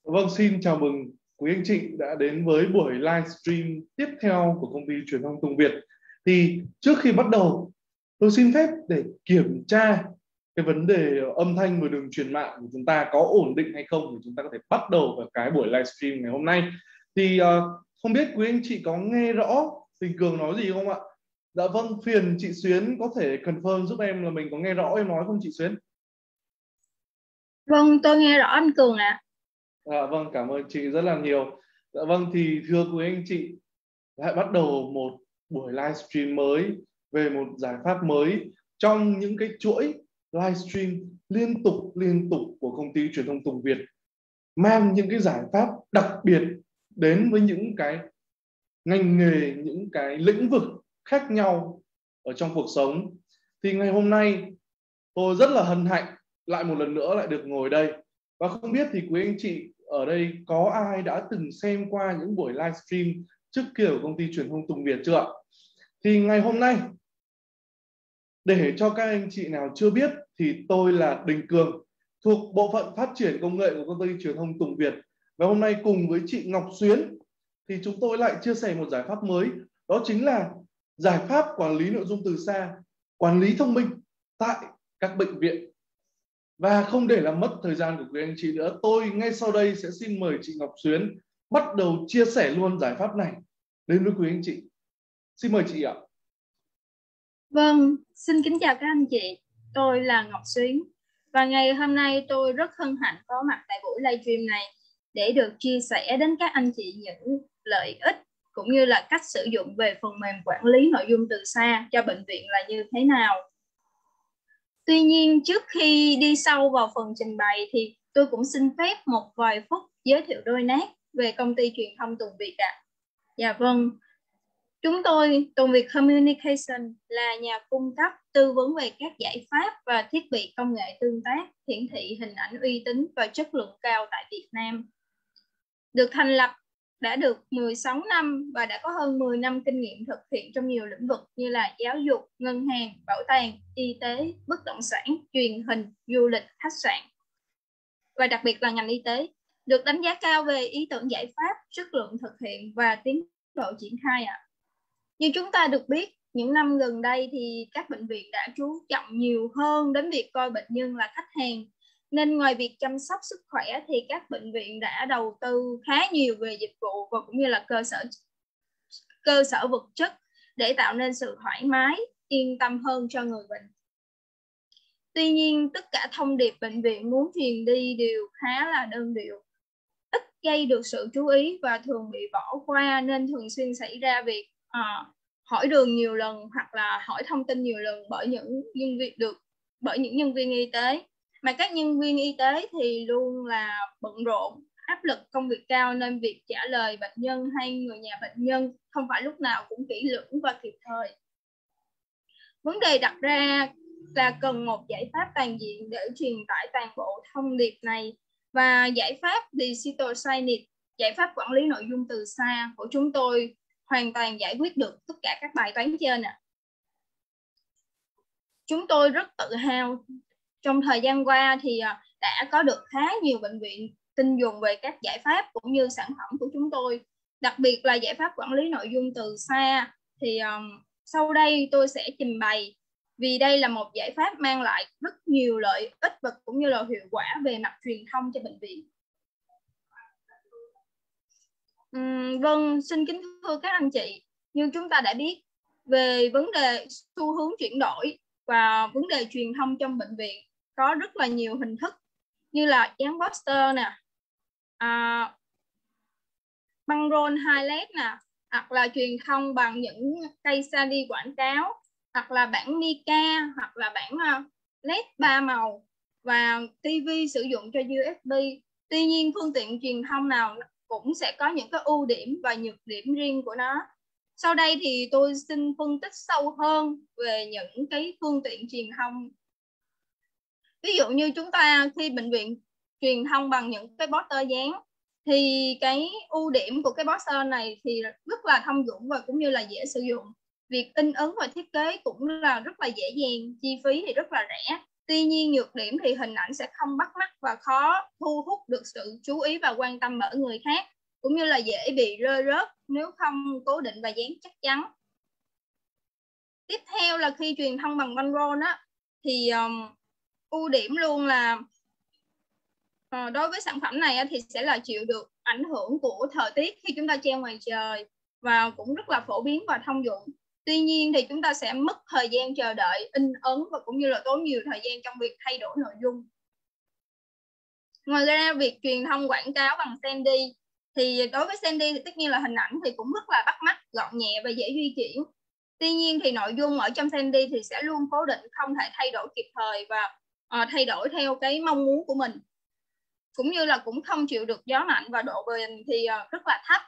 Vâng, xin chào mừng quý anh chị đã đến với buổi livestream tiếp theo của công ty truyền thông Tùng Việt. Thì trước khi bắt đầu, tôi xin phép để kiểm tra cái vấn đề âm thanh và đường truyền mạng của chúng ta có ổn định hay không để chúng ta có thể bắt đầu vào cái buổi livestream ngày hôm nay. Thì không biết quý anh chị có nghe rõ Tình Cường nói gì không ạ? Dạ vâng, phiền chị Xuyến có thể confirm giúp em là mình có nghe rõ em nói không chị Xuyến? Vâng, tôi nghe rõ anh Cường ạ. Dạ vâng, cảm ơn chị rất là nhiều. Dạ vâng, thì thưa quý anh chị, lại bắt đầu một buổi livestream mới về một giải pháp mới trong những cái chuỗi livestream liên tục của công ty truyền thông Tùng Việt, mang những cái giải pháp đặc biệt đến với những cái ngành nghề, những cái lĩnh vực khác nhau ở trong cuộc sống. Thì ngày hôm nay tôi rất là hân hạnh lại một lần nữa lại được ngồi đây, và không biết thì quý anh chị ở đây có ai đã từng xem qua những buổi livestream trước kia của công ty truyền thông Tùng Việt chưa ạ? Thì ngày hôm nay, để cho các anh chị nào chưa biết, thì tôi là Đình Cường, thuộc bộ phận phát triển công nghệ của công ty truyền thông Tùng Việt, và hôm nay cùng với chị Ngọc Xuyến thì chúng tôi lại chia sẻ một giải pháp mới, đó chính là giải pháp quản lý nội dung từ xa, quản lý thông minh tại các bệnh viện. Và không để làm mất thời gian của quý anh chị nữa, tôi ngay sau đây sẽ xin mời chị Ngọc Xuyến bắt đầu chia sẻ luôn giải pháp này đến với quý anh chị. Xin mời chị ạ. Vâng, xin kính chào các anh chị. Tôi là Ngọc Xuyến. Và ngày hôm nay tôi rất hân hạnh có mặt tại buổi livestream này để được chia sẻ đến các anh chị những lợi ích cũng như là cách sử dụng về phần mềm quản lý nội dung từ xa cho bệnh viện là như thế nào. Tuy nhiên, trước khi đi sâu vào phần trình bày thì tôi cũng xin phép một vài phút giới thiệu đôi nét về công ty truyền thông Tùng Việt ạ. Dạ vâng. Chúng tôi, Tùng Việt Communication, là nhà cung cấp tư vấn về các giải pháp và thiết bị công nghệ tương tác, hiển thị hình ảnh uy tín và chất lượng cao tại Việt Nam. Được thành lập đã được 16 năm và đã có hơn 10 năm kinh nghiệm thực hiện trong nhiều lĩnh vực như là giáo dục, ngân hàng, bảo tàng, y tế, bất động sản, truyền hình, du lịch, khách sạn và đặc biệt là ngành y tế. Được đánh giá cao về ý tưởng giải pháp, chất lượng thực hiện và tiến độ triển khai ạ. Như chúng ta được biết, những năm gần đây thì các bệnh viện đã chú trọng nhiều hơn đến việc coi bệnh nhân là khách hàng. Nên ngoài việc chăm sóc sức khỏe thì các bệnh viện đã đầu tư khá nhiều về dịch vụ và cũng như là cơ sở vật chất để tạo nên sự thoải mái, yên tâm hơn cho người bệnh. Tuy nhiên, tất cả thông điệp bệnh viện muốn truyền đi đều khá là đơn điệu, ít gây được sự chú ý và thường bị bỏ qua, nên thường xuyên xảy ra việc hỏi đường nhiều lần hoặc là hỏi thông tin nhiều lần bởi những nhân viên y tế, mà các nhân viên y tế thì luôn là bận rộn, áp lực công việc cao, nên việc trả lời bệnh nhân hay người nhà bệnh nhân không phải lúc nào cũng kỹ lưỡng và kịp thời. Vấn đề đặt ra là cần một giải pháp toàn diện để truyền tải toàn bộ thông điệp này, và giải pháp Digital Signage, giải pháp quản lý nội dung từ xa của chúng tôi hoàn toàn giải quyết được tất cả các bài toán trên ạ. Chúng tôi rất tự hào trong thời gian qua thì đã có được khá nhiều bệnh viện tin dùng về các giải pháp cũng như sản phẩm của chúng tôi, đặc biệt là giải pháp quản lý nội dung từ xa. Thì sau đây tôi sẽ trình bày, vì đây là một giải pháp mang lại rất nhiều lợi ích và cũng như là hiệu quả về mặt truyền thông cho bệnh viện. Vâng, xin kính thưa các anh chị, như chúng ta đã biết về vấn đề xu hướng chuyển đổi và vấn đề truyền thông trong bệnh viện có rất là nhiều hình thức, như là dán poster nè, băng rôn highlight nè, hoặc là truyền thông bằng những cây study quảng cáo, hoặc là bảng mica, hoặc là bảng LED 3 màu và TV sử dụng cho USB. Tuy nhiên, phương tiện truyền thông nào cũng sẽ có những cái ưu điểm và nhược điểm riêng của nó. Sau đây thì tôi xin phân tích sâu hơn về những cái phương tiện truyền thông. Ví dụ như chúng ta khi bệnh viện truyền thông bằng những cái poster dán thì cái ưu điểm của cái poster này thì rất là thông dụng và cũng như là dễ sử dụng. Việc in ấn và thiết kế cũng là rất là dễ dàng, chi phí thì rất là rẻ. Tuy nhiên nhược điểm thì hình ảnh sẽ không bắt mắt và khó thu hút được sự chú ý và quan tâm ở người khác, cũng như là dễ bị rơi rớt nếu không cố định và dán chắc chắn. Tiếp theo là khi truyền thông bằng băng rôn á, thì ưu điểm luôn là đối với sản phẩm này á, thì sẽ là chịu được ảnh hưởng của thời tiết khi chúng ta treo ngoài trời và cũng rất là phổ biến và thông dụng. Tuy nhiên thì chúng ta sẽ mất thời gian chờ đợi, in ấn và cũng như là tốn nhiều thời gian trong việc thay đổi nội dung. Ngoài ra việc truyền thông quảng cáo bằng Sandy thì đối với Sandy thì tất nhiên là hình ảnh thì cũng rất là bắt mắt, gọn nhẹ và dễ di chuyển. Tuy nhiên thì nội dung ở trong Sandy thì sẽ luôn cố định, không thể thay đổi kịp thời và thay đổi theo cái mong muốn của mình. Cũng như là cũng không chịu được gió mạnh và độ bền thì rất là thấp.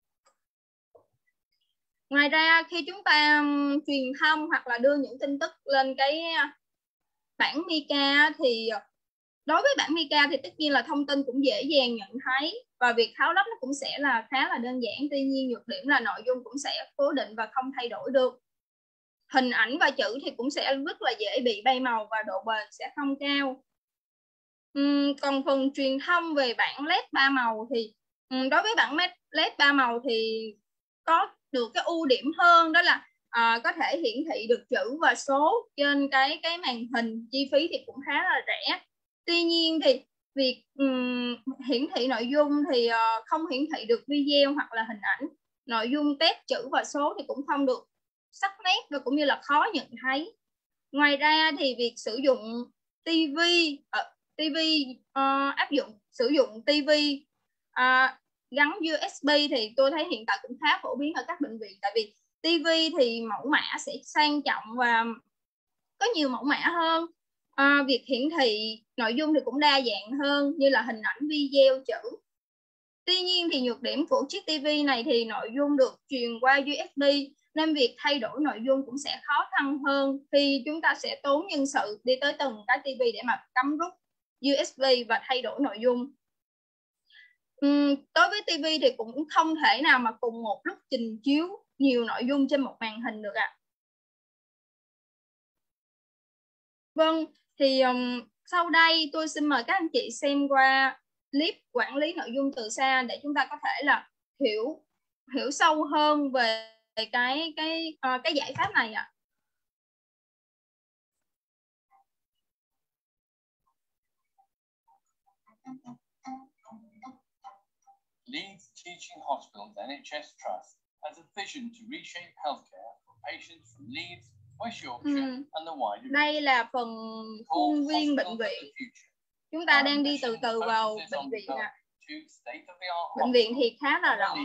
Ngoài ra khi chúng ta truyền thông hoặc là đưa những tin tức lên cái bảng Mica thì đối với bảng Mica thì tất nhiên là thông tin cũng dễ dàng nhận thấy và việc tháo lắp nó cũng sẽ là khá là đơn giản. Tuy nhiên nhược điểm là nội dung cũng sẽ cố định và không thay đổi được. Hình ảnh và chữ thì cũng sẽ rất là dễ bị bay màu và độ bền sẽ không cao. Còn phần truyền thông về bảng LED 3 màu thì đối với bảng LED 3 màu thì có được cái ưu điểm hơn, đó là có thể hiển thị được chữ và số trên cái màn hình. Chi phí thì cũng khá là rẻ. Tuy nhiên thì việc hiển thị nội dung thì không hiển thị được video hoặc là hình ảnh. Nội dung test chữ và số thì cũng không được sắc nét và cũng như là khó nhận thấy. Ngoài ra thì việc sử dụng TV áp dụng sử dụng TV gắn USB thì tôi thấy hiện tại cũng khá phổ biến ở các bệnh viện, tại vì TV thì mẫu mã sẽ sang trọng và có nhiều mẫu mã hơn. Việc hiển thị nội dung thì cũng đa dạng hơn như là hình ảnh, video, chữ. Tuy nhiên thì nhược điểm của chiếc TV này thì nội dung được truyền qua USB nên việc thay đổi nội dung cũng sẽ khó khăn hơn khi chúng ta sẽ tốn nhân sự đi tới từng cái TV để mà cắm rút USB và thay đổi nội dung. Đối với TV thì cũng không thể nào mà cùng một lúc trình chiếu nhiều nội dung trên một màn hình được ạ. Vâng, thì sau đây tôi xin mời các anh chị xem qua clip quản lý nội dung từ xa để chúng ta có thể là hiểu sâu hơn về cái giải pháp này ạ. Leeds Teaching Hospitals NHS Trust has a vision to reshape healthcare for patients from Leeds, West Yorkshire and the wider. Đây là phần khuôn viên bệnh viện. Chúng ta đang đi từ từ vào bệnh viện ạ. Bệnh viện thì khá là rộng.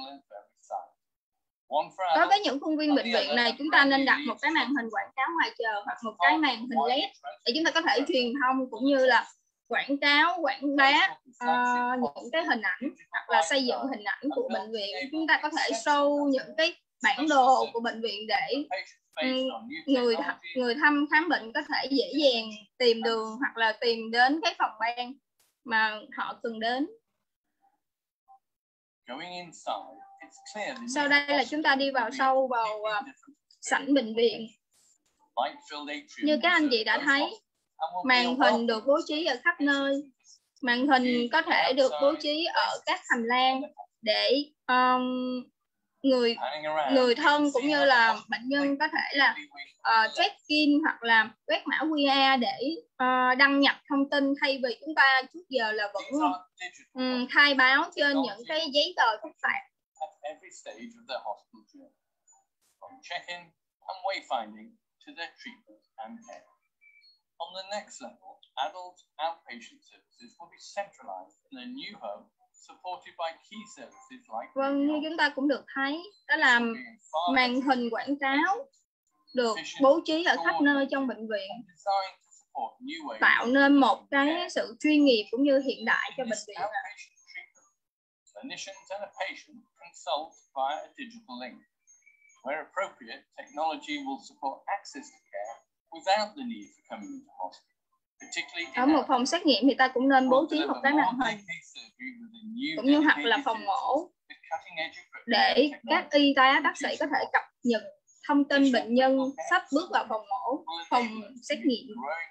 Đối với những khuôn viên bệnh viện này, chúng ta nên đặt một cái màn hình quảng cáo ngoài chờ hoặc một cái màn hình LED để chúng ta có thể truyền thông cũng như là quảng cáo, quảng bá những cái hình ảnh hoặc là xây dựng hình ảnh của bệnh viện. Chúng ta có thể show những cái bản đồ của bệnh viện để người thăm khám bệnh có thể dễ dàng tìm đường hoặc là tìm đến cái phòng ban mà họ cần đến. Sau đây là chúng ta đi vào sâu vào sảnh bệnh viện. Như các anh chị đã thấy, màn hình được bố trí ở khắp nơi. Màn hình có thể được bố trí ở các hành lang để người thân cũng như là bệnh nhân có thể là check-in hoặc là quét mã QR để đăng nhập thông tin, thay vì chúng ta trước giờ là vẫn khai báo trên những cái giấy tờ phức tạp. On the next level, adult outpatient services will be centralized in a new home supported by key services like. Vâng, như chúng ta cũng được thấy, đó là màn hình quảng cáo được bố trí ở khắp nơi trong bệnh viện, tạo nên một cái sự chuyên nghiệp cũng như hiện đại cho bệnh viện. Clinicians and a patient consult via a digital link. Where appropriate, technology will support access to care without the need for coming into hospital. Ở một phòng xét nghiệm thì ta cũng nên bố trí một cái màn hình cũng như hoặc là phòng mổ để các y tá bác sĩ có thể cập nhật thông tin bệnh nhân sắp bước vào phòng mổ, phòng xét nghiệm.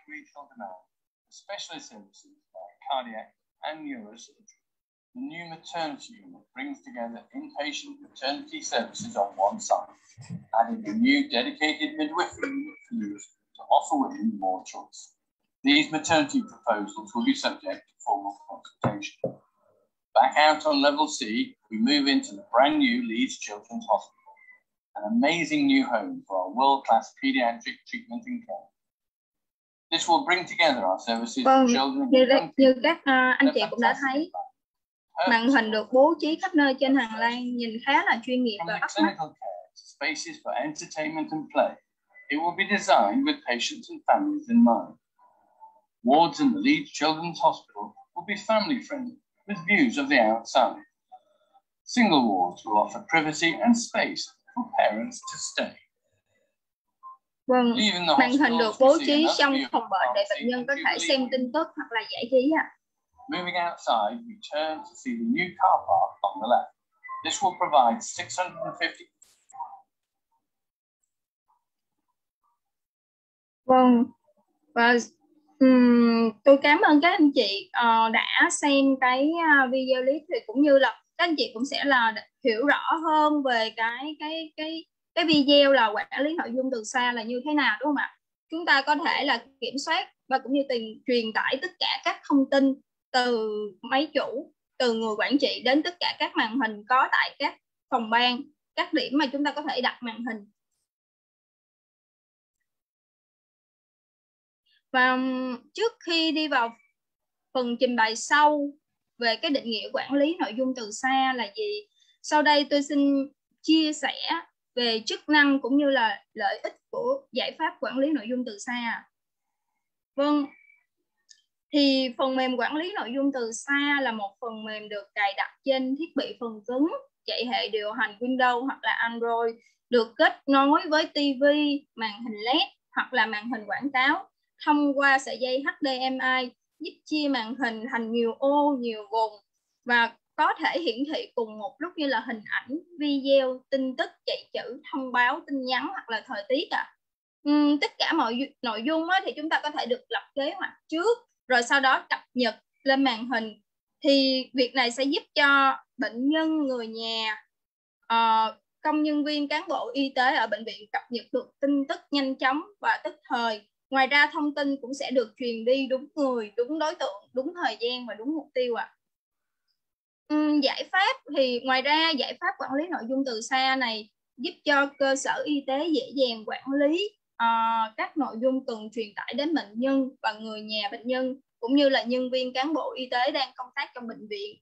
The new maternity unit brings together inpatient maternity services on one side, adding a new dedicated midwifery unit for use to offer women more choice. These maternity proposals will be subject to formal consultation. Back out on level C, we move into the brand new Leeds Children's Hospital, an amazing new home for our world-class paediatric treatment and care. This will bring together our services for children and như các anh chị cũng đã thấy, màn hình được bố trí khắp nơi trên hành lang, nhìn khá là chuyên nghiệp và bắt mắt. Spaces for entertainment and play. It will be designed with patients and families in mind. Wards in the Leeds Children's Hospital will be family friendly with views of the outside. Single wards will offer privacy and space for parents to stay. Vâng, màn hình được bố trí trong phòng bệnh để bệnh nhân có thể xem tin tức hoặc là giải trí ạ. Moving outside, we turn to see the new car park on the left. This will provide 650. Vâng, và tôi cảm ơn các anh chị đã xem cái video clip, thì cũng như là các anh chị cũng sẽ là hiểu rõ hơn về cái video là quản lý nội dung từ xa là như thế nào, đúng không ạ? Chúng ta có thể là kiểm soát và cũng như truyền tải tất cả các thông tin từ máy chủ, từ người quản trị đến tất cả các màn hình có tại các phòng ban, các điểm mà chúng ta có thể đặt màn hình. Và trước khi đi vào phần trình bày sâu về cái định nghĩa quản lý nội dung từ xa là gì, sau đây tôi xin chia sẻ về chức năng cũng như là lợi ích của giải pháp quản lý nội dung từ xa. Vâng, thì phần mềm quản lý nội dung từ xa là một phần mềm được cài đặt trên thiết bị phần cứng, chạy hệ điều hành Windows hoặc là Android, được kết nối với TV, màn hình LED hoặc là màn hình quảng cáo thông qua sợi dây HDMI, giúp chia màn hình thành nhiều ô, nhiều vùng và có thể hiển thị cùng một lúc như là hình ảnh, video, tin tức, chạy chữ, thông báo, tin nhắn hoặc là thời tiết tất cả mọi nội dung thì chúng ta có thể được lập kế hoạch trước, rồi sau đó cập nhật lên màn hình. Thì việc này sẽ giúp cho bệnh nhân, người nhà, công nhân viên, cán bộ y tế ở bệnh viện cập nhật được tin tức nhanh chóng và tức thời. Ngoài ra thông tin cũng sẽ được truyền đi đúng người, đúng đối tượng, đúng thời gian và đúng mục tiêu ạ. Giải pháp thì ngoài ra giải pháp quản lý nội dung từ xa này giúp cho cơ sở y tế dễ dàng quản lý các nội dung cần truyền tải đến bệnh nhân và người nhà bệnh nhân, cũng như là nhân viên, cán bộ y tế đang công tác trong bệnh viện.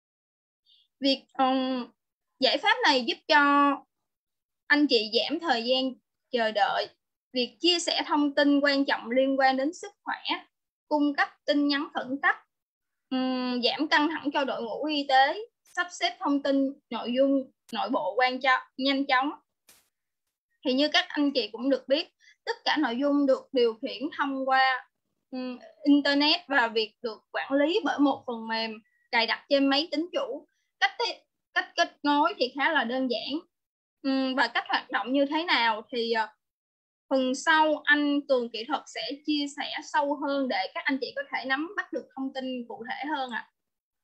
Việc giải pháp này giúp cho anh chị giảm thời gian chờ đợi, việc chia sẻ thông tin quan trọng liên quan đến sức khỏe, cung cấp tin nhắn khẩn cấp, giảm căng thẳng cho đội ngũ y tế, sắp xếp thông tin nội dung nội bộ nhanh chóng. Thì như các anh chị cũng được biết, tất cả nội dung được điều khiển thông qua Internet và việc được quản lý bởi một phần mềm cài đặt trên máy tính chủ. Cách kết nối thì khá là đơn giản. Và cách hoạt động như thế nào thì phần sau anh Tường kỹ thuật sẽ chia sẻ sâu hơn để các anh chị có thể nắm bắt được thông tin cụ thể hơn ạ.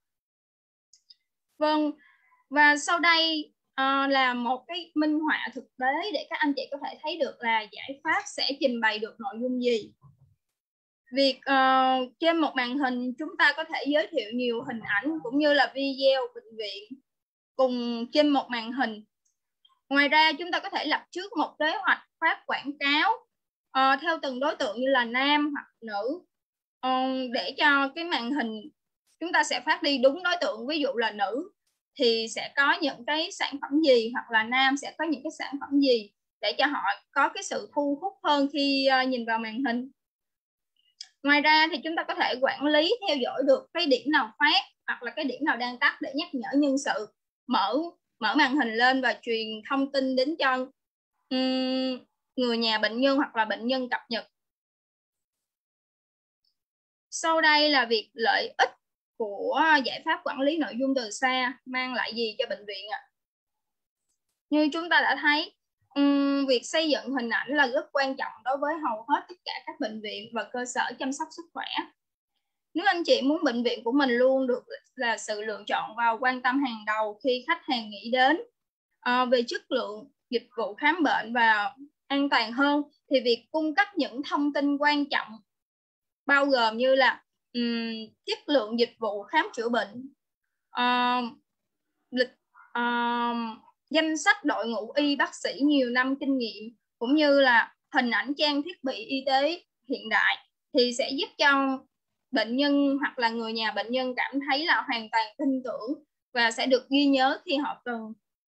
Vâng, và sau đây là một cái minh họa thực tế để các anh chị có thể thấy được là giải pháp sẽ trình bày được nội dung gì. Việc trên một màn hình chúng ta có thể giới thiệu nhiều hình ảnh cũng như là video bệnh viện cùng trên một màn hình. Ngoài ra chúng ta có thể lập trước một kế hoạch phát quảng cáo theo từng đối tượng như là nam hoặc nữ, để cho cái màn hình chúng ta sẽ phát đi đúng đối tượng. Ví dụ là nữ thì sẽ có những cái sản phẩm gì, hoặc là nam sẽ có những cái sản phẩm gì, để cho họ có cái sự thu hút hơn khi nhìn vào màn hình. Ngoài ra thì chúng ta có thể quản lý theo dõi được cái điểm nào phát hoặc là cái điểm nào đang tắt để nhắc nhở nhân sự mở màn hình lên và truyền thông tin đến cho người nhà bệnh nhân hoặc là bệnh nhân cập nhật. Sau đây là việc lợi ích của giải pháp quản lý nội dung từ xa mang lại gì cho bệnh viện ạ? Như chúng ta đã thấy, việc xây dựng hình ảnh là rất quan trọng đối với hầu hết tất cả các bệnh viện và cơ sở chăm sóc sức khỏe. Nếu anh chị muốn bệnh viện của mình luôn được là sự lựa chọn và quan tâm hàng đầu khi khách hàng nghĩ đến về chất lượng dịch vụ khám bệnh và an toàn hơn, thì việc cung cấp những thông tin quan trọng bao gồm như là chất lượng dịch vụ khám chữa bệnh, danh sách đội ngũ y bác sĩ nhiều năm kinh nghiệm, cũng như là hình ảnh trang thiết bị y tế hiện đại, thì sẽ giúp cho bệnh nhân hoặc là người nhà bệnh nhân cảm thấy là hoàn toàn tin tưởng và sẽ được ghi nhớ khi họ cần.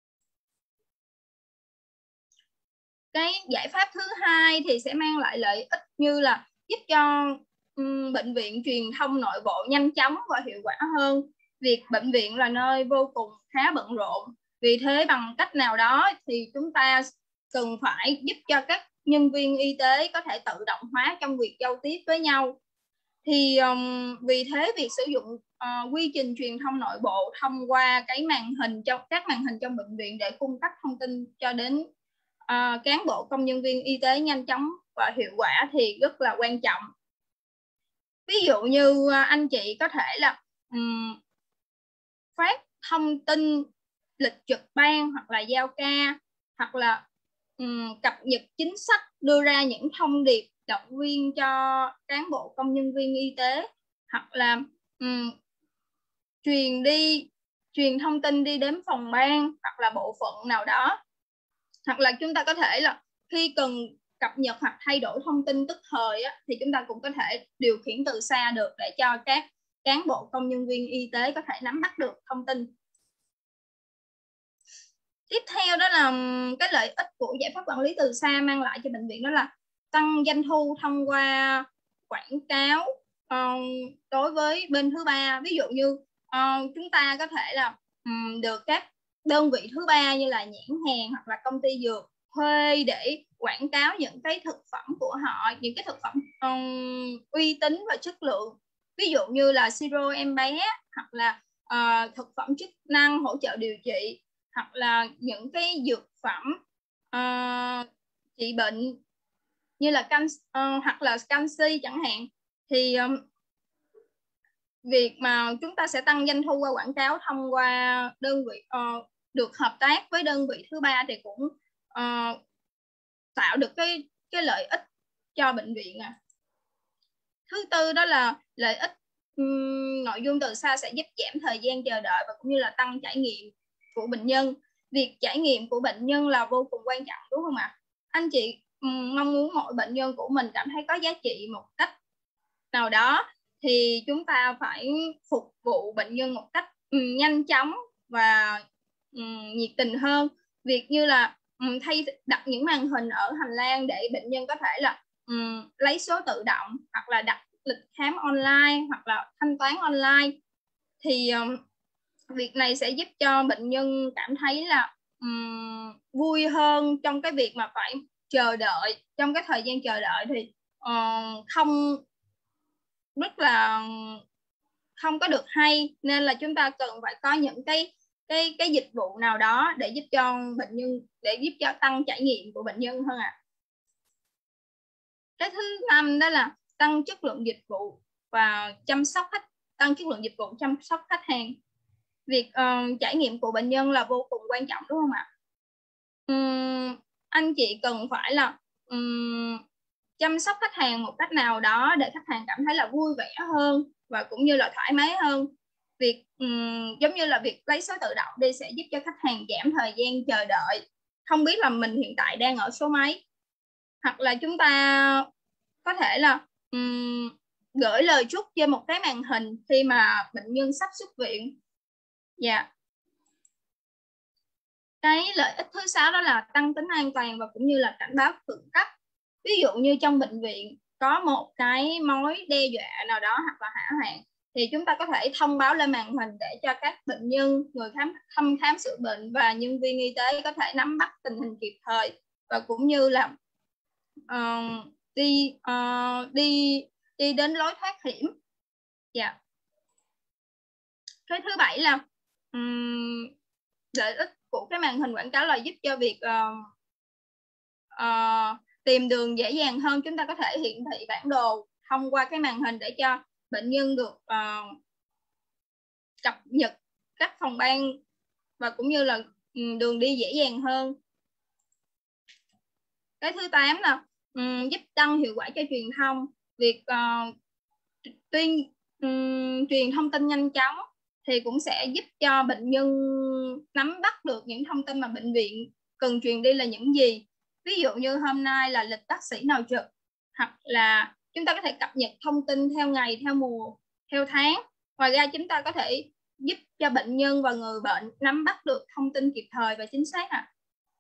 Cái giải pháp thứ hai thì sẽ mang lại lợi ích như là giúp cho bệnh viện truyền thông nội bộ nhanh chóng và hiệu quả hơn. Việc bệnh viện là nơi vô cùng khá bận rộn, vì thế bằng cách nào đó thì chúng ta cần phải giúp cho các nhân viên y tế có thể tự động hóa trong việc giao tiếp với nhau. Thì vì thế việc sử dụng quy trình truyền thông nội bộ thông qua các màn hình trong bệnh viện để cung cấp thông tin cho đến cán bộ công nhân viên y tế nhanh chóng và hiệu quả thì rất là quan trọng. Ví dụ như anh chị có thể là phát thông tin lịch trực ban hoặc là giao ca, hoặc là cập nhật chính sách, đưa ra những thông điệp động viên cho cán bộ công nhân viên y tế, hoặc là truyền thông tin đi đến phòng ban hoặc là bộ phận nào đó. Hoặc là chúng ta có thể là khi cần cập nhật hoặc thay đổi thông tin tức thời thì chúng ta cũng có thể điều khiển từ xa được để cho các cán bộ công nhân viên y tế có thể nắm bắt được thông tin. Tiếp theo đó là cái lợi ích của giải pháp quản lý từ xa mang lại cho bệnh viện, đó là tăng doanh thu thông qua quảng cáo đối với bên thứ ba. Ví dụ như chúng ta có thể là được các đơn vị thứ ba như là nhãn hàng hoặc là công ty dược thuê để quảng cáo những cái thực phẩm của họ, những cái thực phẩm uy tín và chất lượng. Ví dụ như là siro em bé, hoặc là thực phẩm chức năng hỗ trợ điều trị, hoặc là những cái dược phẩm trị bệnh như là hoặc là canxi chẳng hạn. Thì việc mà chúng ta sẽ tăng doanh thu qua quảng cáo thông qua đơn vị được hợp tác với đơn vị thứ ba thì cũng tạo được cái lợi ích cho bệnh viện. Thứ tư đó là lợi ích nội dung từ xa sẽ giúp giảm thời gian chờ đợi và cũng như là tăng trải nghiệm của bệnh nhân. Việc trải nghiệm của bệnh nhân là vô cùng quan trọng, đúng không ạ? Anh chị mong muốn mỗi bệnh nhân của mình cảm thấy có giá trị một cách nào đó, thì chúng ta phải phục vụ bệnh nhân một cách nhanh chóng và nhiệt tình hơn. Việc như là đặt những màn hình ở hành lang để bệnh nhân có thể là lấy số tự động, hoặc là đặt lịch khám online, hoặc là thanh toán online, thì việc này sẽ giúp cho bệnh nhân cảm thấy là vui hơn trong cái việc mà phải chờ đợi. Trong cái thời gian chờ đợi thì không có được hay, nên là chúng ta cần phải có những cái dịch vụ nào đó để giúp cho bệnh nhân, để giúp cho tăng trải nghiệm của bệnh nhân hơn ạ. Cái thứ năm đó là tăng chất lượng dịch vụ và tăng chất lượng dịch vụ chăm sóc khách hàng. Việc trải nghiệm của bệnh nhân là vô cùng quan trọng, đúng không ạ? Anh chị cần phải là chăm sóc khách hàng một cách nào đó để khách hàng cảm thấy là vui vẻ hơn và cũng như là thoải mái hơn. Việc giống như là việc lấy số tự động đi sẽ giúp cho khách hàng giảm thời gian chờ đợi, không biết là mình hiện tại đang ở số mấy. Hoặc là chúng ta có thể là gửi lời chúc trên một cái màn hình khi mà bệnh nhân sắp xuất viện. Dạ. Cái lợi ích thứ 6 đó là tăng tính an toàn và cũng như là cảnh báo khẩn cấp. Ví dụ như trong bệnh viện có một cái mối đe dọa nào đó hoặc là hỏa hoạn, thì chúng ta có thể thông báo lên màn hình để cho các bệnh nhân, người khám chữa bệnh và nhân viên y tế có thể nắm bắt tình hình kịp thời và cũng như là đi đến lối thoát hiểm. Dạ. Cái thứ 7 là lợi ích của cái màn hình quảng cáo là giúp cho việc tìm đường dễ dàng hơn, chúng ta có thể hiển thị bản đồ thông qua cái màn hình để cho bệnh nhân được cập nhật các phòng ban và cũng như là đường đi dễ dàng hơn. Cái thứ 8 là giúp tăng hiệu quả cho truyền thông. Việc truyền thông tin nhanh chóng thì cũng sẽ giúp cho bệnh nhân nắm bắt được những thông tin mà bệnh viện cần truyền đi là những gì. Ví dụ như hôm nay là lịch bác sĩ nào trực, hoặc là chúng ta có thể cập nhật thông tin theo ngày, theo mùa, theo tháng. Ngoài ra chúng ta có thể giúp cho bệnh nhân và người bệnh nắm bắt được thông tin kịp thời và chính xác ạ.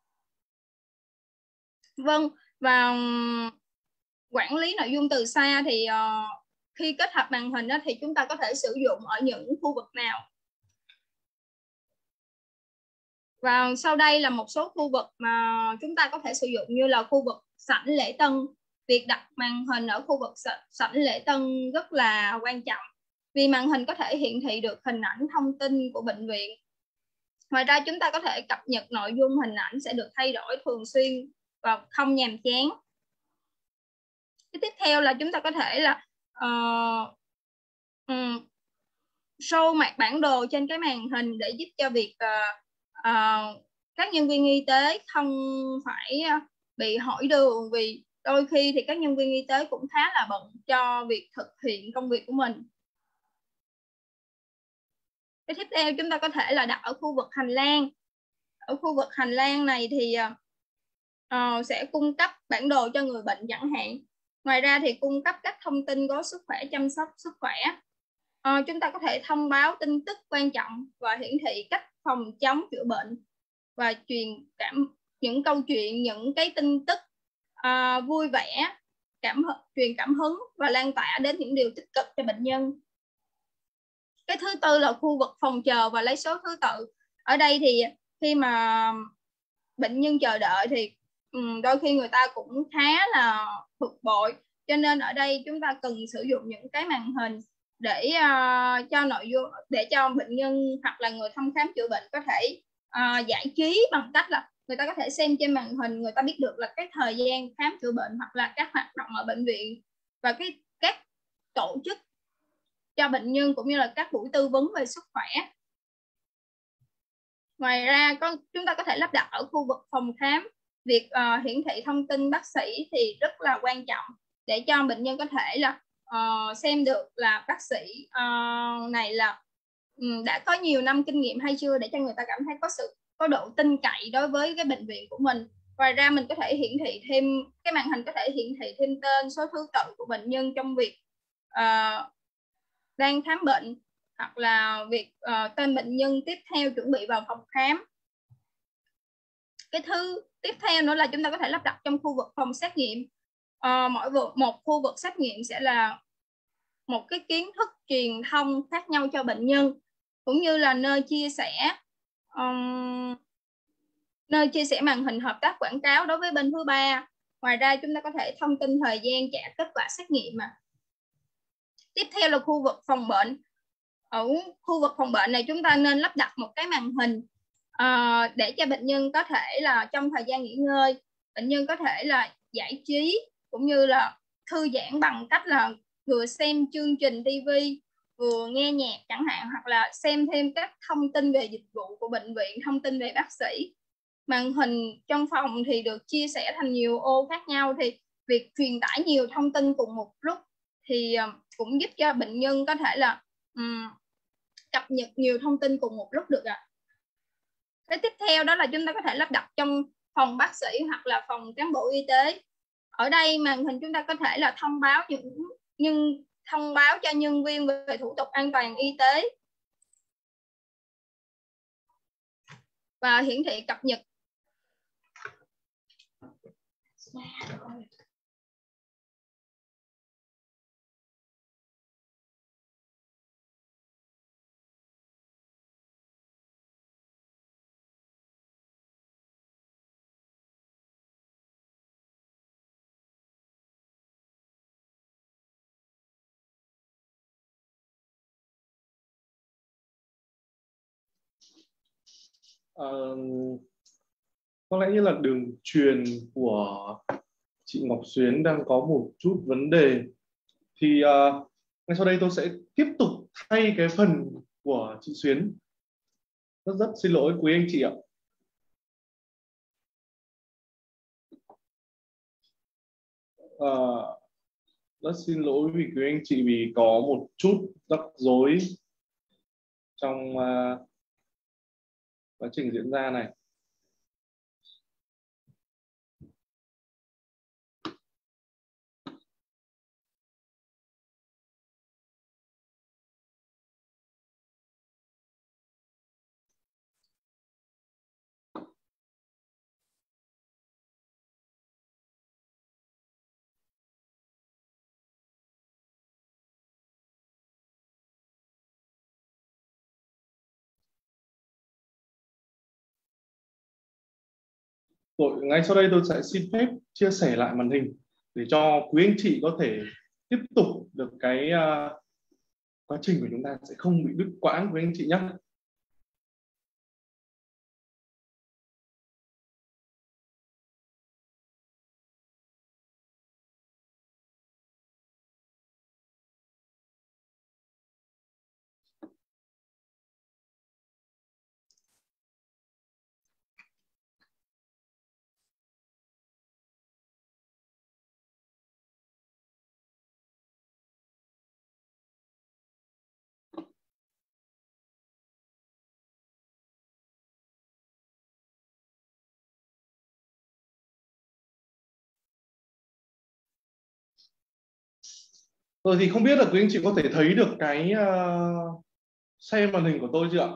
Vâng, và quản lý nội dung từ xa thì khi kết hợp màn hình thì chúng ta có thể sử dụng ở những khu vực nào? Và sau đây là một số khu vực mà chúng ta có thể sử dụng, như là khu vực sảnh lễ tân. Việc đặt màn hình ở khu vực sảnh lễ tân rất là quan trọng, vì màn hình có thể hiển thị được hình ảnh thông tin của bệnh viện. Ngoài ra chúng ta có thể cập nhật nội dung hình ảnh sẽ được thay đổi thường xuyên và không nhàm chán. Cái tiếp theo là chúng ta có thể là show mặt bản đồ trên cái màn hình để giúp cho việc các nhân viên y tế không phải bị hỏi đường, vì đôi khi thì các nhân viên y tế cũng khá là bận cho việc thực hiện công việc của mình. Cái tiếp theo chúng ta có thể là đặt ở khu vực hành lang. Ở khu vực hành lang này thì sẽ cung cấp bản đồ cho người bệnh chẳng hạn. Ngoài ra thì cung cấp các thông tin có sức khỏe, chăm sóc sức khỏe. Chúng ta có thể thông báo tin tức quan trọng và hiển thị cách phòng chống chữa bệnh và truyền những câu chuyện, những cái tin tức vui vẻ, truyền cảm hứng và lan tỏa đến những điều tích cực cho bệnh nhân. Cái thứ tư là khu vực phòng chờ và lấy số thứ tự. Ở đây thì khi mà bệnh nhân chờ đợi thì đôi khi người ta cũng khá là bực bội, cho nên ở đây chúng ta cần sử dụng những cái màn hình để cho nội dung, để cho bệnh nhân hoặc là người thăm khám chữa bệnh có thể giải trí bằng cách là người ta có thể xem trên màn hình, người ta biết được là cái thời gian khám chữa bệnh hoặc là các hoạt động ở bệnh viện và các tổ chức cho bệnh nhân cũng như là các buổi tư vấn về sức khỏe. Ngoài ra chúng ta có thể lắp đặt ở khu vực phòng khám. Việc hiển thị thông tin bác sĩ thì rất là quan trọng để cho bệnh nhân có thể là xem được là bác sĩ này là đã có nhiều năm kinh nghiệm hay chưa, để cho người ta cảm thấy có độ tin cậy đối với cái bệnh viện của mình. Ngoài ra mình có thể hiển thị thêm, cái màn hình có thể hiển thị thêm tên, số thứ tự của bệnh nhân trong việc đang khám bệnh, hoặc là việc tên bệnh nhân tiếp theo chuẩn bị vào phòng khám. Cái thứ tiếp theo nữa là chúng ta có thể lắp đặt trong khu vực phòng xét nghiệm. Một khu vực xét nghiệm sẽ là một cái kiến thức truyền thông khác nhau cho bệnh nhân, cũng như là nơi chia sẻ màn hình hợp tác quảng cáo đối với bên thứ ba. Ngoài ra chúng ta có thể thông tin thời gian trả kết quả xét nghiệm. Tiếp theo là khu vực phòng bệnh. Ở khu vực phòng bệnh này chúng ta nên lắp đặt một cái màn hình để cho bệnh nhân có thể là trong thời gian nghỉ ngơi, bệnh nhân có thể là giải trí cũng như là thư giãn bằng cách là vừa xem chương trình TV, vừa nghe nhạc chẳng hạn, hoặc là xem thêm các thông tin về dịch vụ của bệnh viện, thông tin về bác sĩ. Màn hình trong phòng thì được chia sẻ thành nhiều ô khác nhau, thì việc truyền tải nhiều thông tin cùng một lúc thì cũng giúp cho bệnh nhân có thể là cập nhật nhiều thông tin cùng một lúc được ạ. Cái tiếp theo đó là chúng ta có thể lắp đặt trong phòng bác sĩ hoặc là phòng cán bộ y tế. Ở đây màn hình chúng ta có thể là thông báo cho nhân viên về thủ tục an toàn y tế và hiển thị cập nhật. Có lẽ như là đường truyền của chị Ngọc Xuyến đang có một chút vấn đề. Thì ngay sau đây tôi sẽ tiếp tục thay cái phần của chị Xuyến. Rất xin lỗi quý anh chị ạ. Rất xin lỗi vì quý anh chị vì có một chút rắc rối trong quá trình diễn ra này. Rồi, ngay sau đây tôi sẽ xin phép chia sẻ lại màn hình để cho quý anh chị có thể tiếp tục được cái quá trình của chúng ta sẽ không bị đứt quãng quý anh chị nhé. Rồi thì không biết là quý anh chị có thể thấy được cái xem màn hình của tôi chưa ạ?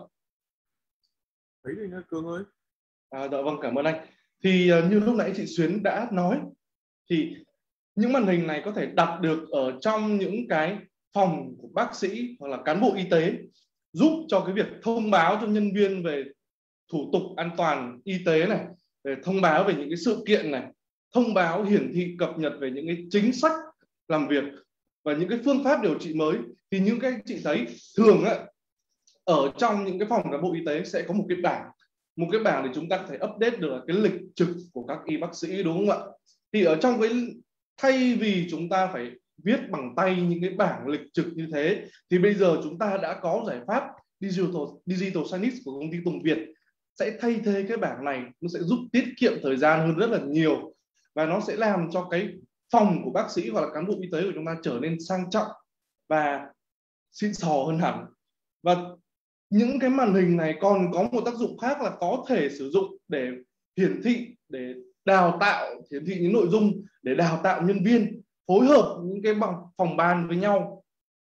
Thấy rồi nha Cường ơi. Dạ vâng, cảm ơn anh. Thì như lúc nãy chị Xuyến đã nói thì những màn hình này có thể đặt được ở trong những cái phòng của bác sĩ hoặc là cán bộ y tế, giúp cho cái việc thông báo cho nhân viên về thủ tục an toàn y tế này, về thông báo về những cái sự kiện này, thông báo hiển thị cập nhật về những cái chính sách làm việc và những cái phương pháp điều trị mới. Thì những cái chị thấy thường ấy, ở trong những cái phòng cán bộ y tế sẽ có một cái bảng để chúng ta có thể update được cái lịch trực của các y bác sĩ, đúng không ạ? Thì ở trong cái thay vì chúng ta phải viết bằng tay những cái bảng lịch trực như thế, thì bây giờ chúng ta đã có giải pháp Digital Signage của công ty Tùng Việt sẽ thay thế cái bảng này. Nó sẽ giúp tiết kiệm thời gian hơn rất là nhiều, và nó sẽ làm cho cái phòng của bác sĩ hoặc là cán bộ y tế của chúng ta trở nên sang trọng và xịn sò hơn hẳn. Và những cái màn hình này còn có một tác dụng khác là có thể sử dụng để hiển thị, để đào tạo, hiển thị những nội dung để đào tạo nhân viên, phối hợp những cái phòng ban với nhau,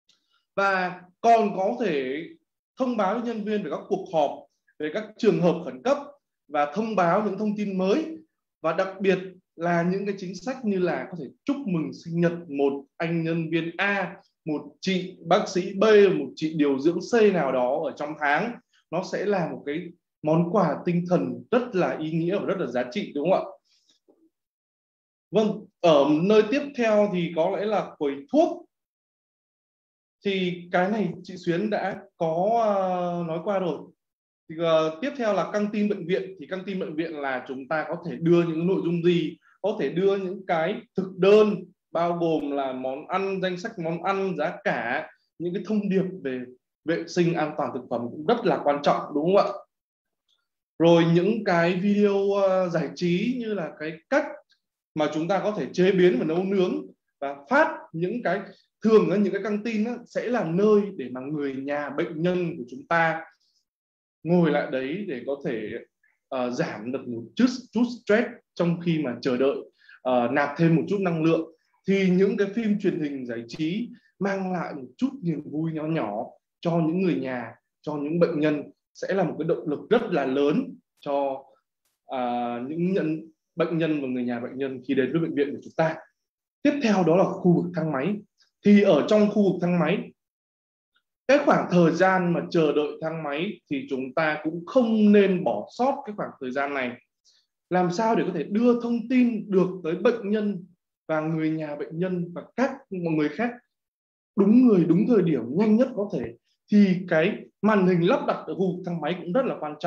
và còn có thể thông báo nhân viên về các cuộc họp, về các trường hợp khẩn cấp, và thông báo những thông tin mới, và đặc biệt là những cái chính sách như là có thể chúc mừng sinh nhật một anh nhân viên A, một chị bác sĩ B, một chị điều dưỡng C nào đó ở trong tháng. Nó sẽ là một cái món quà tinh thần rất là ý nghĩa và rất là giá trị, đúng không ạ? Vâng, ở nơi tiếp theo thì có lẽ là quầy thuốc. Thì cái này chị Xuyến đã có nói qua rồi. Thì, tiếp theo là căng tin bệnh viện. Thì căng tin bệnh viện là chúng ta có thể đưa những nội dung gì? Có thể đưa những cái thực đơn bao gồm là món ăn, danh sách món ăn, giá cả, những cái thông điệp về vệ sinh an toàn thực phẩm cũng rất là quan trọng, đúng không ạ? Rồi những cái video giải trí như là cái cách mà chúng ta có thể chế biến và nấu nướng, và phát những cái thường là những cái căng tin sẽ là nơi để mà người nhà bệnh nhân của chúng ta ngồi lại đấy để có thể giảm được một chút stress trong khi mà chờ đợi nạp thêm một chút năng lượng. Thì những cái phim truyền hình giải trí mang lại một chút niềm vui nhỏ nhỏ cho những người nhà, cho những bệnh nhân, sẽ là một cái động lực rất là lớn cho những bệnh nhân và người nhà bệnh nhân khi đến với bệnh viện của chúng ta. Tiếp theo đó là khu vực thang máy. Thì ở trong khu vực thang máy, cái khoảng thời gian mà chờ đợi thang máy thì chúng ta cũng không nên bỏ sót cái khoảng thời gian này. Làm sao để có thể đưa thông tin được tới bệnh nhân và người nhà bệnh nhân và các mọi người khác đúng người, đúng thời điểm, nhanh nhất có thể. Thì cái màn hình lắp đặt ở khu vực thang máy cũng rất là quan trọng.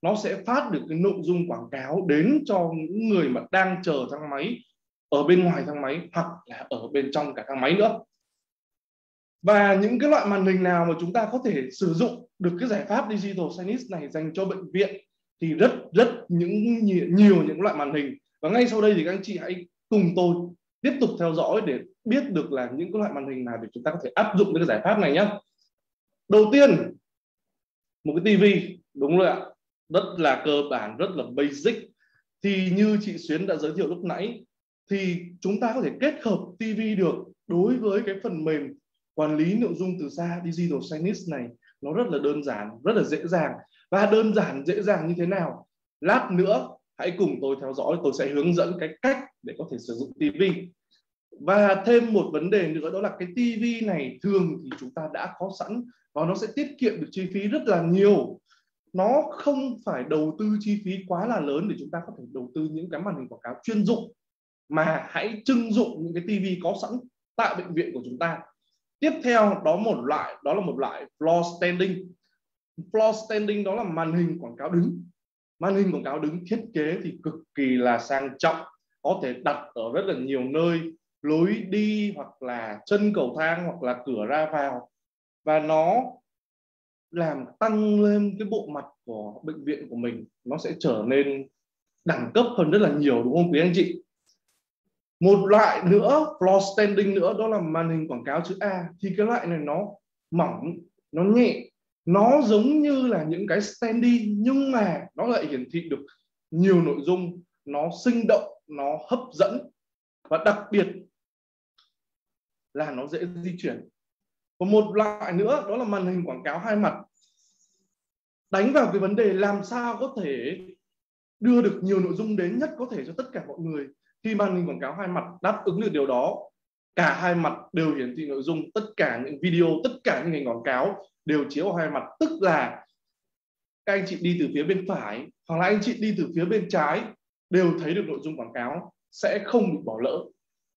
nó sẽ phát được cái nội dung quảng cáo đến cho những người mà đang chờ thang máy ở bên ngoài thang máy hoặc là ở bên trong cả thang máy nữa. Và những cái loại màn hình nào mà chúng ta có thể sử dụng được cái giải pháp Digital Signage này dành cho bệnh viện thì rất nhiều những loại màn hình. Và ngay sau đây thì các anh chị hãy cùng tôi tiếp tục theo dõi để biết được là những cái loại màn hình nào để chúng ta có thể áp dụng cái giải pháp này nhé. Đầu tiên, một cái tivi, đúng rồi ạ, rất là cơ bản, rất là basic. Thì như chị Xuyến đã giới thiệu lúc nãy, thì chúng ta có thể kết hợp tivi được đối với cái phần mềm quản lý nội dung từ xa Digital Signage này. Nó rất là đơn giản, rất là dễ dàng. Và đơn giản dễ dàng như thế nào? Lát nữa hãy cùng tôi theo dõi, tôi sẽ hướng dẫn cái cách để có thể sử dụng tivi. Và thêm một vấn đề nữa, đó là cái tivi này thường thì chúng ta đã có sẵn và nó sẽ tiết kiệm được chi phí rất là nhiều. Nó không phải đầu tư chi phí quá là lớn để chúng ta có thể đầu tư những cái màn hình quảng cáo chuyên dụng, mà hãy trưng dụng những cái tivi có sẵn tại bệnh viện của chúng ta. Tiếp theo đó là một loại floor standing. Floor standing đó là màn hình quảng cáo đứng. Màn hình quảng cáo đứng thiết kế thì cực kỳ là sang trọng, có thể đặt ở rất là nhiều nơi, lối đi hoặc là chân cầu thang hoặc là cửa ra vào, và nó làm tăng lên cái bộ mặt của bệnh viện của mình, nó sẽ trở nên đẳng cấp hơn rất là nhiều, đúng không quý anh chị? Một loại nữa, floor standing nữa, đó là màn hình quảng cáo chữ A. Thì cái loại này nó mỏng, nó nhẹ, nó giống như là những cái standee, nhưng mà nó lại hiển thị được nhiều nội dung, nó sinh động, nó hấp dẫn, và đặc biệt là nó dễ di chuyển. Và một loại nữa đó là màn hình quảng cáo hai mặt, đánh vào cái vấn đề làm sao có thể đưa được nhiều nội dung đến nhất có thể cho tất cả mọi người. Khi màn hình quảng cáo hai mặt đáp ứng được điều đó, cả hai mặt đều hiển thị nội dung, tất cả những video, tất cả những hình quảng cáo đều chiếu ở hai mặt, tức là các anh chị đi từ phía bên phải hoặc là anh chị đi từ phía bên trái đều thấy được nội dung quảng cáo, sẽ không bị bỏ lỡ.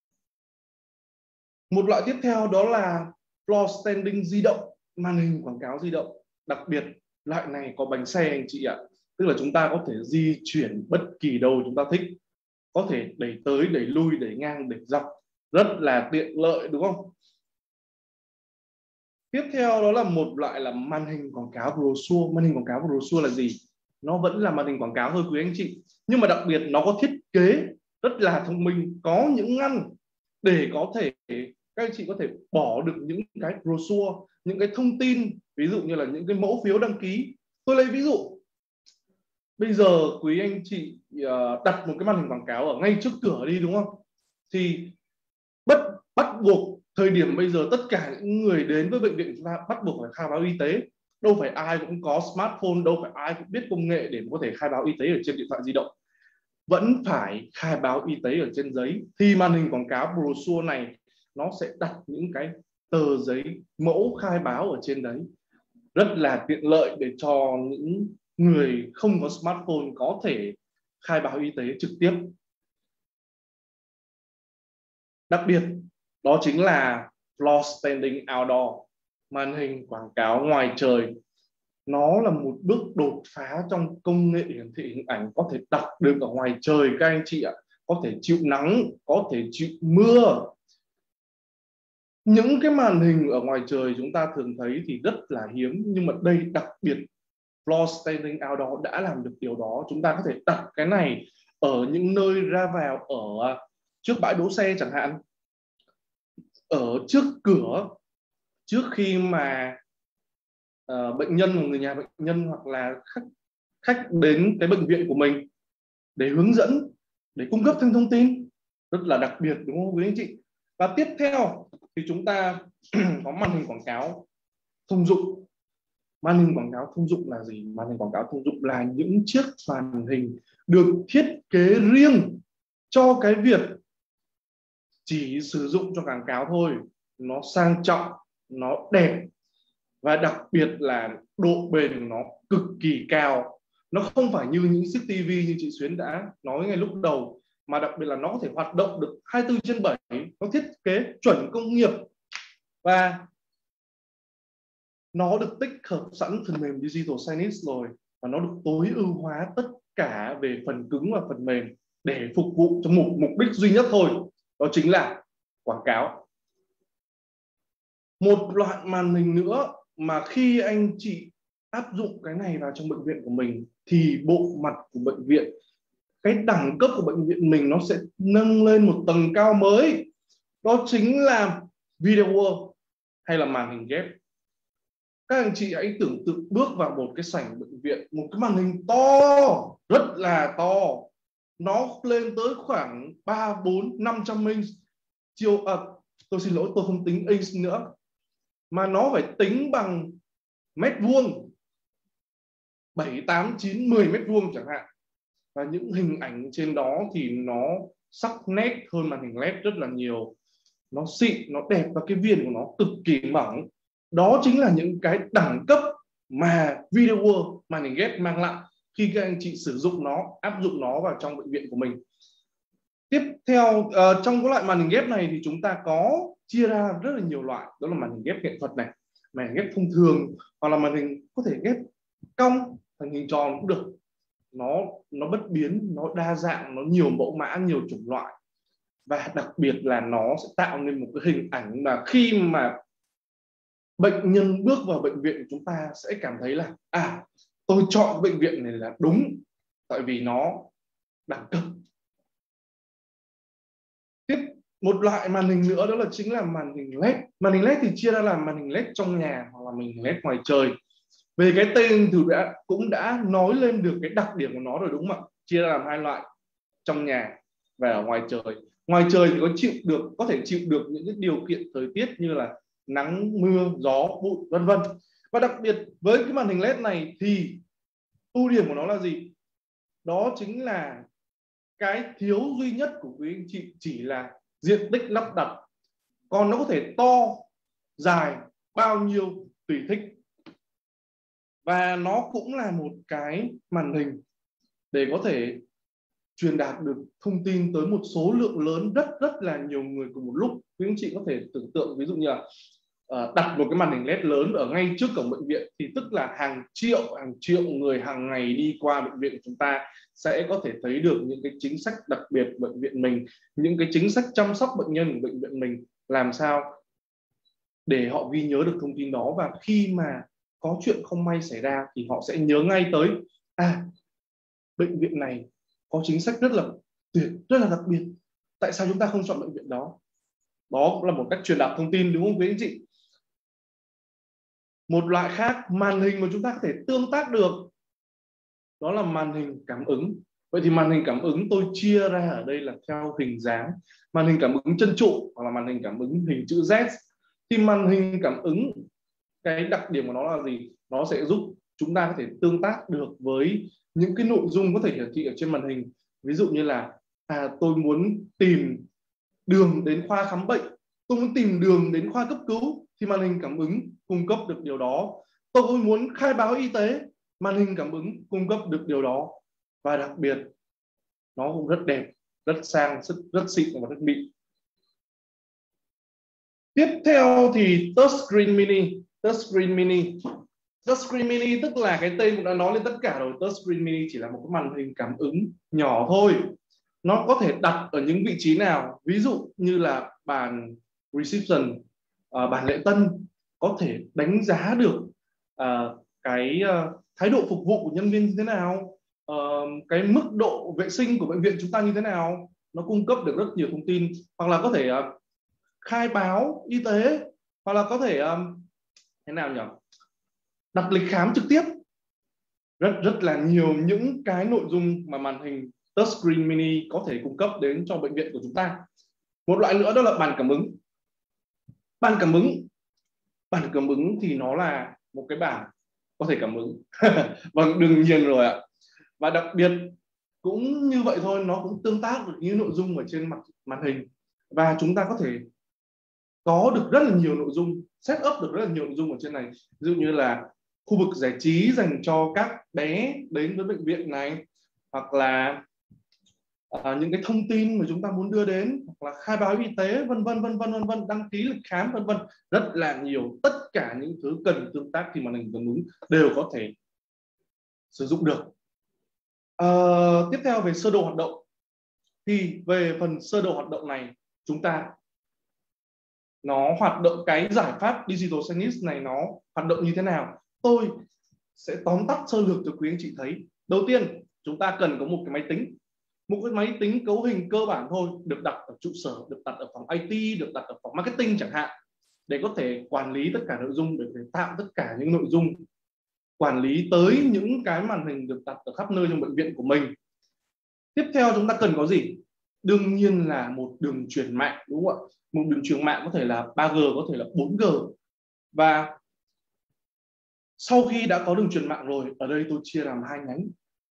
Một loại tiếp theo đó là floor standing di động, màn hình quảng cáo di động. Đặc biệt loại này có bánh xe anh chị ạ, tức là chúng ta có thể di chuyển bất kỳ đâu chúng ta thích, có thể đẩy tới, đẩy lui, đẩy ngang, đẩy dọc, rất là tiện lợi, đúng không? Tiếp theo đó là một loại là màn hình quảng cáo brochure. Màn hình quảng cáo brochure là gì? Nó vẫn là màn hình quảng cáo thôi quý anh chị, nhưng mà đặc biệt nó có thiết kế rất là thông minh, có những ngăn để có thể các anh chị có thể bỏ được những cái brochure, những cái thông tin, ví dụ như là những cái mẫu phiếu đăng ký. Tôi lấy ví dụ, bây giờ quý anh chị đặt một cái màn hình quảng cáo ở ngay trước cửa đi, đúng không? Thì bắt buộc thời điểm bây giờ tất cả những người đến với bệnh viện chúng ta bắt buộc phải khai báo y tế. Đâu phải ai cũng có smartphone, đâu phải ai cũng biết công nghệ để có thể khai báo y tế ở trên điện thoại di động. Vẫn phải khai báo y tế ở trên giấy. Thì màn hình quảng cáo brochure này nó sẽ đặt những cái tờ giấy mẫu khai báo ở trên đấy, rất là tiện lợi để cho những người không có smartphone có thể khai báo y tế trực tiếp. Đặc biệt đó chính là floor standing outdoor, màn hình quảng cáo ngoài trời. Nó là một bước đột phá trong công nghệ hiển thị hình ảnh, có thể đặt được ở ngoài trời các anh chị ạ, có thể chịu nắng, có thể chịu mưa. Những cái màn hình ở ngoài trời chúng ta thường thấy thì rất là hiếm, nhưng mà đây đặc biệt floor standing outdoor đã làm được điều đó. Chúng ta có thể đặt cái này ở những nơi ra vào, ở trước bãi đỗ xe chẳng hạn, ở trước cửa, trước khi mà bệnh nhân hoặc người nhà bệnh nhân hoặc là khách đến cái bệnh viện của mình để hướng dẫn, để cung cấp thêm thông tin, rất là đặc biệt, đúng không quý anh chị? Và tiếp theo thì chúng ta có màn hình quảng cáo thông dụng. Màn hình quảng cáo thông dụng là gì? Màn hình quảng cáo thông dụng là những chiếc màn hình được thiết kế riêng cho cái việc chỉ sử dụng cho quảng cáo thôi. Nó sang trọng, nó đẹp, và đặc biệt là độ bền của nó cực kỳ cao. Nó không phải như những chiếc TV như chị Xuyến đã nói ngay lúc đầu, mà đặc biệt là nó có thể hoạt động được 24/7. Nó thiết kế chuẩn công nghiệp và nó được tích hợp sẵn phần mềm Digital Signage rồi. và nó được tối ưu hóa tất cả về phần cứng và phần mềm để phục vụ cho một mục đích duy nhất thôi, đó chính là quảng cáo. Một loại màn hình nữa mà khi anh chị áp dụng cái này vào trong bệnh viện của mình thì bộ mặt của bệnh viện, cái đẳng cấp của bệnh viện mình nó sẽ nâng lên một tầng cao mới, đó chính là video wall hay là màn hình ghép. Các anh chị hãy tưởng tượng bước vào một cái sảnh bệnh viện, một cái màn hình to, rất là to, nó lên tới khoảng 3, 4, 500 inch tôi xin lỗi, tôi không tính inch nữa, mà nó phải tính bằng mét vuông, 7, 8, 9, 10 mét vuông chẳng hạn. Và những hình ảnh trên đó thì nó sắc nét hơn màn hình LED rất là nhiều, nó xịn, nó đẹp và cái viền của nó cực kỳ mỏng. Đó chính là những cái đẳng cấp mà video wall, màn hình ghép mang lại khi các anh chị sử dụng nó, áp dụng nó vào trong bệnh viện của mình. Tiếp theo, trong cái loại màn hình ghép này thì chúng ta có chia ra rất là nhiều loại, đó là màn hình ghép nghệ thuật này, màn hình ghép thông thường, hoặc là màn hình có thể ghép cong thành hình tròn cũng được. Nó bất biến, nó đa dạng, nó nhiều mẫu mã, nhiều chủng loại, và đặc biệt là nó sẽ tạo nên một cái hình ảnh mà khi mà bệnh nhân bước vào bệnh viện của chúng ta sẽ cảm thấy là tôi chọn bệnh viện này là đúng, tại vì nó đẳng cấp. Tiếp một loại màn hình nữa đó là chính là màn hình LED. Màn hình LED thì chia ra làm màn hình LED trong nhà hoặc là màn hình LED ngoài trời. Về cái tên thì cũng đã nói lên được cái đặc điểm của nó rồi, đúng không ạ? Chia ra làm hai loại, trong nhà và ở ngoài trời. Ngoài trời thì có thể chịu được những cái điều kiện thời tiết như là nắng, mưa, gió, bụi, vân vân. Và đặc biệt với cái màn hình LED này thì ưu điểm của nó là gì? Đó chính là cái thiếu duy nhất của quý anh chị chỉ là diện tích lắp đặt, còn nó có thể to, dài bao nhiêu tùy thích. Và nó cũng là một cái màn hình để có thể truyền đạt được thông tin tới một số lượng lớn, rất là nhiều người cùng một lúc. Quý anh chị có thể tưởng tượng ví dụ như là đặt một cái màn hình LED lớn ở ngay trước cổng bệnh viện thì tức là hàng triệu người hàng ngày đi qua bệnh viện của chúng ta sẽ có thể thấy được những cái chính sách đặc biệt bệnh viện mình, những cái chính sách chăm sóc bệnh nhân của bệnh viện mình làm sao để họ ghi nhớ được thông tin đó, và khi mà có chuyện không may xảy ra thì họ sẽ nhớ ngay tới bệnh viện này có chính sách rất là tuyệt, rất là đặc biệt, tại sao chúng ta không chọn bệnh viện đó. Đó cũng là một cách truyền đạt thông tin, đúng không quý anh chị? Một loại khác, màn hình mà chúng ta có thể tương tác được, đó là màn hình cảm ứng. Vậy thì màn hình cảm ứng tôi chia ra ở đây là theo hình dáng. Màn hình cảm ứng chân trụ hoặc là màn hình cảm ứng hình chữ Z. Thì màn hình cảm ứng, cái đặc điểm của nó là gì? Nó sẽ giúp chúng ta có thể tương tác được với những cái nội dung có thể hiển thị ở trên màn hình. Ví dụ như là tôi muốn tìm đường đến khoa khám bệnh, tôi muốn tìm đường đến khoa cấp cứu thì màn hình cảm ứng cung cấp được điều đó. Tôi muốn khai báo y tế, màn hình cảm ứng cung cấp được điều đó. Và đặc biệt nó cũng rất đẹp, rất sang, rất xịn và rất mịn. Tiếp theo thì touchscreen mini. Touchscreen mini tức là cái tên cũng đã nói lên tất cả rồi. Touchscreen mini chỉ là một cái màn hình cảm ứng nhỏ thôi. Nó có thể đặt ở những vị trí nào, ví dụ như là bàn reception, bàn lễ tân, có thể đánh giá được cái thái độ phục vụ của nhân viên như thế nào, cái mức độ vệ sinh của bệnh viện chúng ta như thế nào. Nó cung cấp được rất nhiều thông tin, hoặc là có thể khai báo y tế, hoặc là có thể thế nào nhỉ, đặt lịch khám trực tiếp. Rất là nhiều những cái nội dung mà màn hình touchscreen mini có thể cung cấp đến cho bệnh viện của chúng ta. Một loại nữa đó là bàn cảm ứng. Bàn cảm ứng thì nó là một cái bảng có thể cảm ứng. Vâng, đương nhiên rồi ạ. Và đặc biệt cũng như vậy thôi, nó cũng tương tác được những nội dung ở trên mặt màn hình, và chúng ta có thể có được rất là nhiều nội dung, set up được rất là nhiều nội dung ở trên này. Ví dụ như là khu vực giải trí dành cho các bé đến với bệnh viện này, hoặc là những cái thông tin mà chúng ta muốn đưa đến, hoặc là khai báo y tế, vân vân, đăng ký lịch khám, vân vân, rất là nhiều. Tất cả những thứ cần tương tác thì màn hình cảm ứng đều có thể sử dụng được. Tiếp theo về sơ đồ hoạt động, thì về phần sơ đồ hoạt động này chúng ta nó hoạt động, cái giải pháp Digital Signage này nó hoạt động như thế nào, tôi sẽ tóm tắt sơ lược cho quý anh chị thấy. Đầu tiên chúng ta cần có một cái máy tính cấu hình cơ bản thôi, được đặt ở trụ sở, được đặt ở phòng IT, được đặt ở phòng marketing chẳng hạn, để có thể quản lý tất cả nội dung, để tạo tất cả những nội dung, quản lý tới những cái màn hình được đặt ở khắp nơi trong bệnh viện của mình. Tiếp theo chúng ta cần có gì? Đương nhiên là một đường truyền mạng, đúng không ạ? Một đường truyền mạng có thể là 3G, có thể là 4G. Và sau khi đã có đường truyền mạng rồi, ở đây tôi chia làm hai nhánh.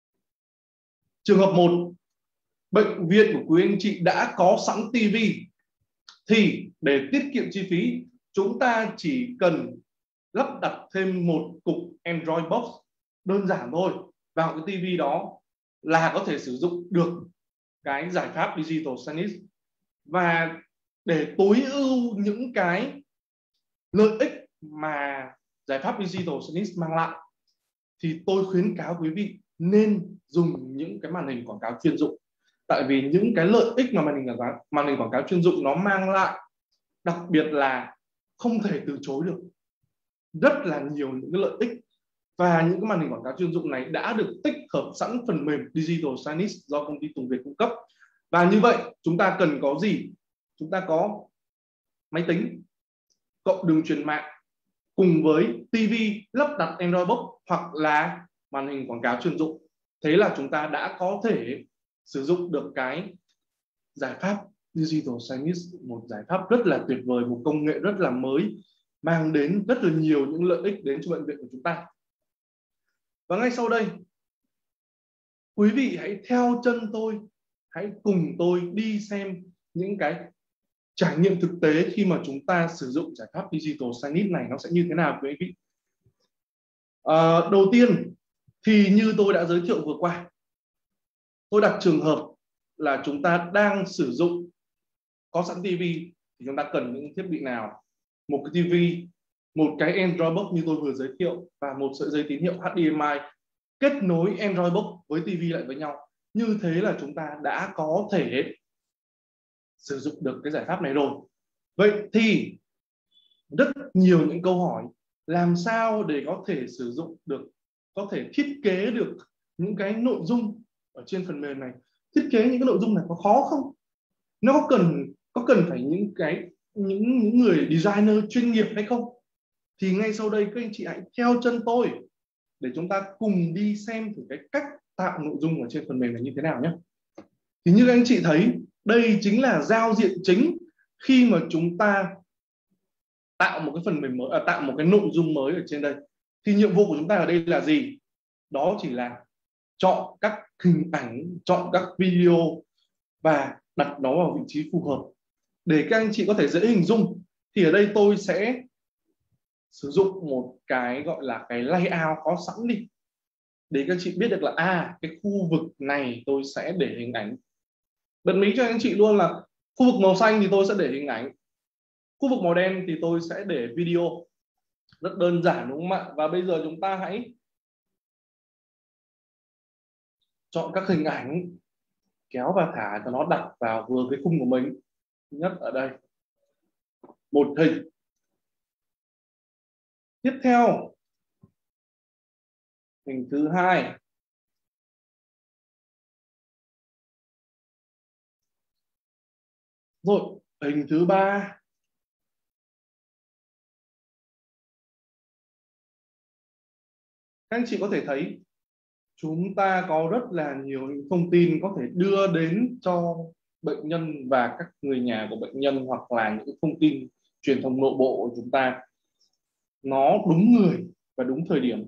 Trường hợp 1, bệnh viện của quý anh chị đã có sẵn TV, thì để tiết kiệm chi phí, chúng ta chỉ cần lắp đặt thêm một cục Android box đơn giản thôi vào cái TV đó là có thể sử dụng được cái giải pháp Digital Signage. Và để tối ưu những cái lợi ích mà giải pháp Digital Signage mang lại, thì tôi khuyến cáo quý vị nên dùng những cái màn hình quảng cáo chuyên dụng. Tại vì những cái lợi ích mà màn hình quảng cáo chuyên dụng nó mang lại, đặc biệt là không thể từ chối được, rất là nhiều những cái lợi ích. Và những cái màn hình quảng cáo chuyên dụng này đã được tích hợp sẵn phần mềm Digital Signage do công ty Tùng Việt cung cấp. Và như vậy chúng ta cần có gì? Chúng ta có máy tính cộng đường truyền mạng cùng với TV lắp đặt Android box hoặc là màn hình quảng cáo chuyên dụng. Thế là chúng ta đã có thể sử dụng được cái giải pháp Digital Signage, một giải pháp rất là tuyệt vời, một công nghệ rất là mới, mang đến rất là nhiều những lợi ích đến cho bệnh viện của chúng ta. Và ngay sau đây, quý vị hãy theo chân tôi, hãy cùng tôi đi xem những cái trải nghiệm thực tế khi mà chúng ta sử dụng giải pháp Digital Signage này nó sẽ như thế nào quý vị. Đầu tiên thì như tôi đã giới thiệu vừa qua, tôi đặt trường hợp là chúng ta đang sử dụng có sẵn TV, thì chúng ta cần những thiết bị nào? Một cái TV, một cái Android box như tôi vừa giới thiệu, và một sợi dây tín hiệu HDMI kết nối Android box với TV lại với nhau. Như thế là chúng ta đã có thể sử dụng được cái giải pháp này rồi. Vậy thì rất nhiều những câu hỏi, làm sao để có thể sử dụng được, có thể thiết kế được những cái nội dung ở trên phần mềm này? Thiết kế những cái nội dung này có khó không? Nó có cần phải những người designer chuyên nghiệp hay không? Thì ngay sau đây các anh chị hãy theo chân tôi để chúng ta cùng đi xem thử cái cách tạo nội dung ở trên phần mềm này như thế nào nhé. Thì như các anh chị thấy, đây chính là giao diện chính khi mà chúng ta tạo một cái phần mềm mới, tạo một cái nội dung mới ở trên đây. Thì nhiệm vụ của chúng ta ở đây là gì? Đó chỉ là chọn các hình ảnh, chọn các video và đặt nó vào vị trí phù hợp. Để các anh chị có thể dễ hình dung, thì ở đây tôi sẽ sử dụng một cái gọi là cái layout có sẵn đi, để các anh chị biết được là cái khu vực này tôi sẽ để hình ảnh. Bật mí cho anh chị luôn là khu vực màu xanh thì tôi sẽ để hình ảnh, khu vực màu đen thì tôi sẽ để video. Rất đơn giản đúng không ạ? Và bây giờ chúng ta hãy chọn các hình ảnh, kéo và thả cho nó đặt vào vừa cái khung của mình. Thứ nhất ở đây, một hình. Tiếp theo, hình thứ hai. Rồi, hình thứ ba. Các anh chị có thể thấy chúng ta có rất là nhiều những thông tin có thể đưa đến cho bệnh nhân và các người nhà của bệnh nhân, hoặc là những thông tin truyền thông nội bộ của chúng ta nó đúng người và đúng thời điểm.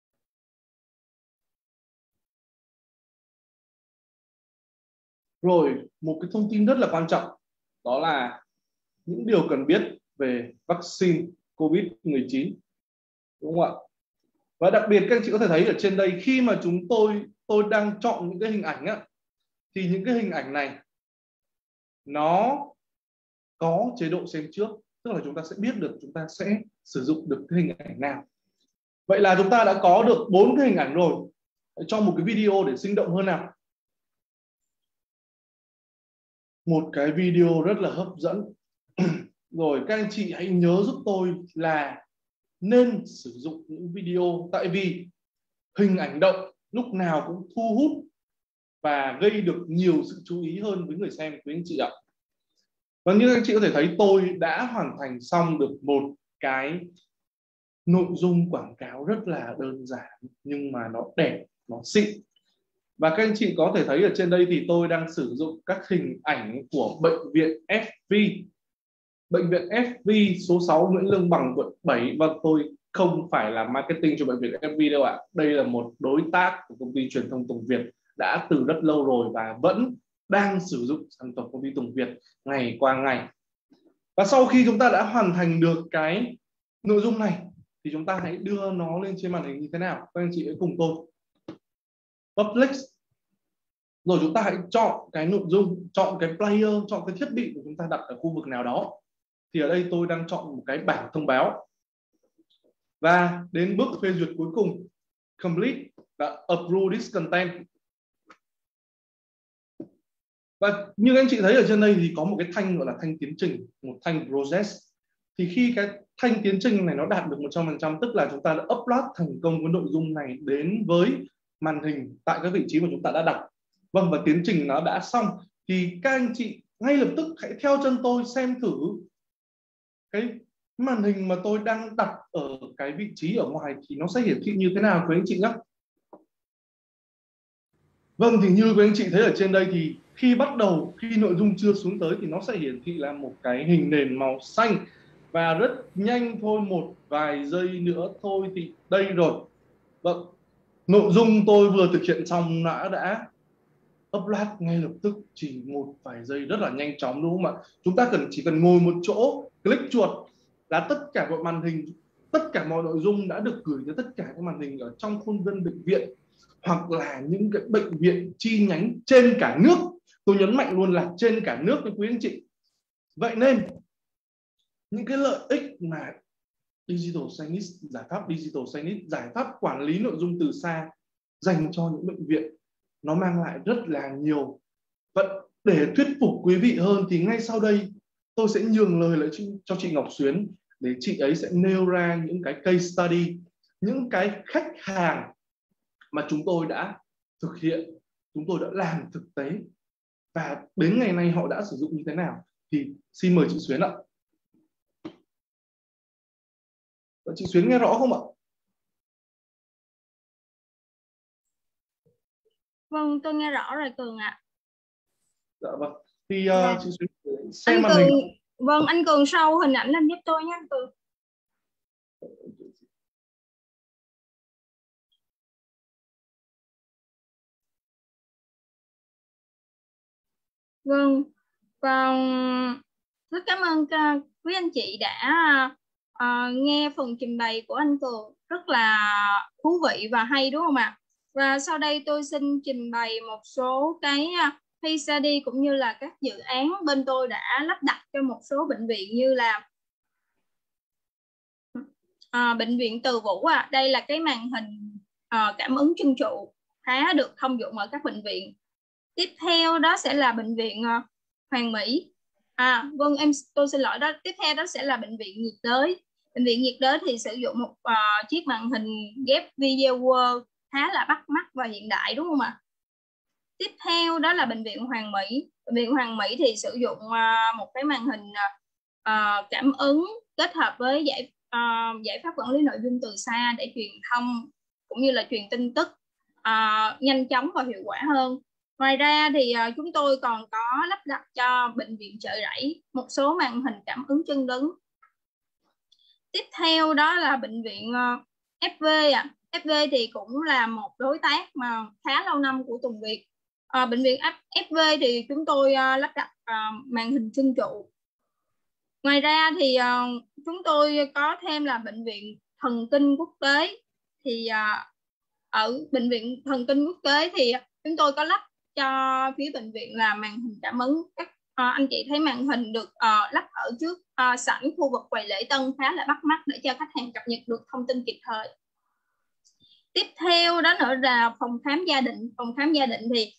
Rồi, một cái thông tin rất là quan trọng, đó là những điều cần biết về vaccine COVID-19, đúng không ạ? Và đặc biệt các anh chị có thể thấy ở trên đây, khi mà tôi đang chọn những cái hình ảnh á, thì những cái hình ảnh này nó có chế độ xem trước, tức là chúng ta sẽ biết được chúng ta sẽ sử dụng được cái hình ảnh nào. Vậy là chúng ta đã có được 4 cái hình ảnh rồi. cho một cái video để sinh động hơn nào. Một cái video rất là hấp dẫn. Rồi các anh chị hãy nhớ giúp tôi là nên sử dụng những video, tại vì hình ảnh động lúc nào cũng thu hút và gây được nhiều sự chú ý hơn với người xem, quý anh chị ạ. Và như anh chị có thể thấy, tôi đã hoàn thành xong được một cái nội dung quảng cáo rất là đơn giản nhưng mà nó đẹp, nó xịn. Và các anh chị có thể thấy ở trên đây thì tôi đang sử dụng các hình ảnh của bệnh viện FV. Bệnh viện FV số 6 Nguyễn Lương Bằng, quận 7. Và tôi không phải là marketing cho bệnh viện FV đâu ạ. Đây là một đối tác của công ty truyền thông Tùng Việt đã từ rất lâu rồi và vẫn đang sử dụng sản phẩm công ty Tùng Việt ngày qua ngày. Và sau khi chúng ta đã hoàn thành được cái nội dung này thì chúng ta hãy đưa nó lên trên màn hình như thế nào. Các anh chị hãy cùng tôi public. Rồi chúng ta hãy chọn cái nội dung, chọn cái player, chọn cái thiết bị của chúng ta đặt ở khu vực nào đó. Thì ở đây tôi đang chọn một cái bảng thông báo. Và đến bước phê duyệt cuối cùng, complete, là approve this content. Và như anh chị thấy ở trên đây thì có một cái thanh gọi là thanh tiến trình, một thanh process. Thì khi cái thanh tiến trình này nó đạt được 100%, tức là chúng ta đã upload thành công cái nội dung này đến với màn hình tại các vị trí mà chúng ta đã đặt. Vâng, và tiến trình nó đã xong thì các anh chị ngay lập tức hãy theo chân tôi xem thử cái màn hình mà tôi đang đặt ở cái vị trí ở ngoài thì nó sẽ hiển thị như thế nào quý anh chị nhé. Vâng, thì như quý anh chị thấy ở trên đây thì khi bắt đầu, khi nội dung chưa xuống tới thì nó sẽ hiển thị là một cái hình nền màu xanh. Và rất nhanh thôi, một vài giây nữa thôi thì đây rồi. Vâng, nội dung tôi vừa thực hiện xong đã upload ngay lập tức, chỉ một vài giây, rất là nhanh chóng đúng không ạ? Chúng ta chỉ cần ngồi một chỗ, click chuột là tất cả mọi màn hình, tất cả mọi nội dung đã được gửi tới tất cả các màn hình ở trong khuôn viên bệnh viện hoặc là những cái bệnh viện chi nhánh trên cả nước. Tôi nhấn mạnh luôn là trên cả nước với quý anh chị. Vậy nên những cái lợi ích mà Digital Signage, giải pháp Digital Signage, giải pháp quản lý nội dung từ xa dành cho những bệnh viện, nó mang lại rất là nhiều. Vậy để thuyết phục quý vị hơn thì ngay sau đây tôi sẽ nhường lời lại cho chị Ngọc Xuyến để chị ấy sẽ nêu ra những cái case study, những cái khách hàng mà chúng tôi đã thực hiện, chúng tôi đã làm thực tế và đến ngày nay họ đã sử dụng như thế nào. Thì xin mời chị Xuyến ạ. Chị Xuyến nghe rõ không ạ? Vâng, tôi nghe rõ rồi Cường ạ. Dạ vâng. Thì chị Xuyến xem anh màn Cường, hình. vâng, anh Cường show hình ảnh lên giúp tôi nhé anh Cường. Vâng, và rất cảm ơn quý anh chị đã nghe phần trình bày của anh Cường, rất là thú vị và hay đúng không ạ? Và sau đây tôi xin trình bày một số cái case study cũng như là các dự án bên tôi đã lắp đặt cho một số bệnh viện như là bệnh viện Từ Vũ đây là cái màn hình cảm ứng chân trụ khá được thông dụng ở các bệnh viện. Tiếp theo đó sẽ là bệnh viện Hoàng Mỹ. Vâng, tôi xin lỗi đó. Tiếp theo đó sẽ là bệnh viện nhiệt đới. Bệnh viện nhiệt đới thì sử dụng một chiếc màn hình ghép video khá là bắt mắt và hiện đại đúng không ạ? Tiếp theo đó là bệnh viện Hoàng Mỹ. Bệnh viện Hoàng Mỹ thì sử dụng một cái màn hình cảm ứng kết hợp với giải pháp quản lý nội dung từ xa để truyền thông cũng như là truyền tin tức nhanh chóng và hiệu quả hơn. Ngoài ra thì chúng tôi còn có lắp đặt cho bệnh viện Chợ Rẫy một số màn hình cảm ứng chân đứng. Tiếp theo đó là bệnh viện FV. FV thì cũng là một đối tác mà khá lâu năm của Tùng Việt. Bệnh viện FV thì chúng tôi lắp đặt màn hình chân trụ. Ngoài ra thì chúng tôi có thêm là bệnh viện Thần Kinh Quốc tế. Thì ở bệnh viện Thần Kinh Quốc tế thì chúng tôi có lắp cho phía bệnh viện là màn hình cảm ứng. Anh chị thấy màn hình được lắp ở trước sảnh khu vực quầy lễ tân khá là bắt mắt để cho khách hàng cập nhật được thông tin kịp thời. Tiếp Tiếp theo đó nữa là phòng khám gia đình. Phòng khám gia đình thì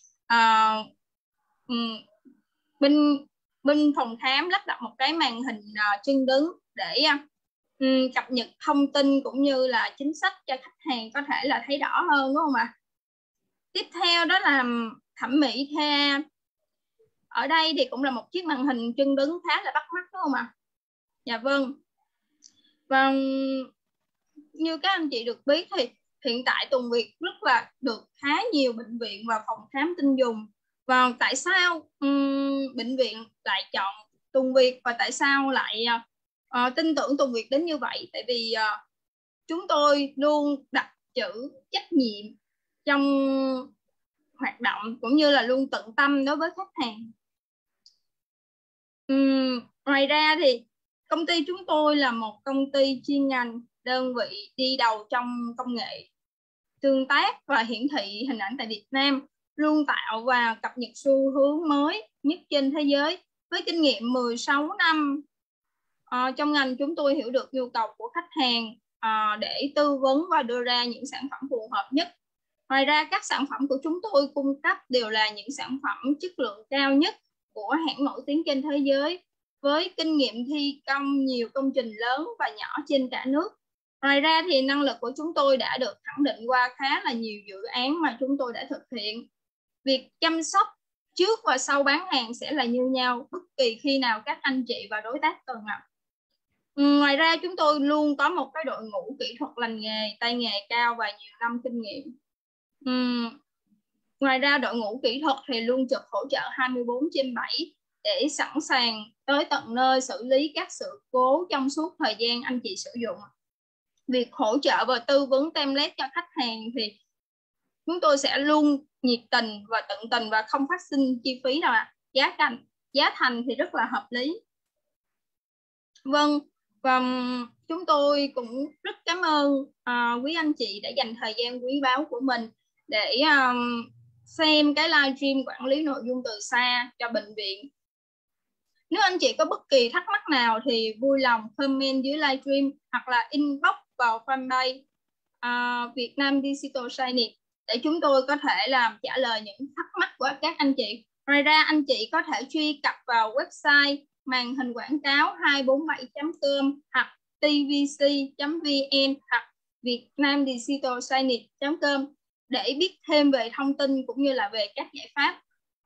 bên phòng khám lắp đặt một cái màn hình chân đứng để cập nhật thông tin cũng như là chính sách cho khách hàng có thể là thấy rõ hơn, đúng không ạ? Tiếp theo đó là thẩm mỹ Thea. Ở đây thì cũng là một chiếc màn hình chân đứng khá là bắt mắt, đúng không ạ? Dạ vâng. Và như các anh chị được biết thì hiện tại Tùng Việt rất là được khá nhiều bệnh viện và phòng khám tin dùng. Và tại sao bệnh viện lại chọn Tùng Việt và tại sao lại tin tưởng Tùng Việt đến như vậy? Tại vì chúng tôi luôn đặt chữ trách nhiệm trong hoạt động cũng như là luôn tận tâm đối với khách hàng. Ngoài ra thì công ty chúng tôi là một công ty chuyên ngành, đơn vị đi đầu trong công nghệ tương tác và hiển thị hình ảnh tại Việt Nam, luôn tạo và cập nhật xu hướng mới nhất trên thế giới. Với kinh nghiệm 16 năm trong ngành, chúng tôi hiểu được nhu cầu của khách hàng để tư vấn và đưa ra những sản phẩm phù hợp nhất. Ngoài ra, các sản phẩm của chúng tôi cung cấp đều là những sản phẩm chất lượng cao nhất của hãng nổi tiếng trên thế giới, với kinh nghiệm thi công nhiều công trình lớn và nhỏ trên cả nước. Ngoài ra thì năng lực của chúng tôi đã được khẳng định qua khá là nhiều dự án mà chúng tôi đã thực hiện. Việc chăm sóc trước và sau bán hàng sẽ là như nhau bất kỳ khi nào các anh chị và đối tác cần ạ. Ngoài ra chúng tôi luôn có một cái đội ngũ kỹ thuật lành nghề, tay nghề cao và nhiều năm kinh nghiệm. Ngoài ra đội ngũ kỹ thuật thì luôn trực hỗ trợ 24/7 để sẵn sàng tới tận nơi xử lý các sự cố trong suốt thời gian anh chị sử dụng. Việc hỗ trợ và tư vấn template cho khách hàng thì chúng tôi sẽ luôn nhiệt tình và tận tình và không phát sinh chi phí nào ạ. Giá thành thì rất là hợp lý. Vâng, và chúng tôi cũng rất cảm ơn quý anh chị đã dành thời gian quý báu của mình để xem cái livestream quản lý nội dung từ xa cho bệnh viện. Nếu anh chị có bất kỳ thắc mắc nào thì vui lòng comment dưới livestream hoặc là inbox vào fanpage Việt Nam Digital Signage để chúng tôi có thể làm trả lời những thắc mắc của các anh chị. Ngoài ra anh chị có thể truy cập vào website màn hình quảng cáo 247.com hoặc tvc.vn hoặc vietnamdigitalsignage.com để biết thêm về thông tin cũng như là về các giải pháp.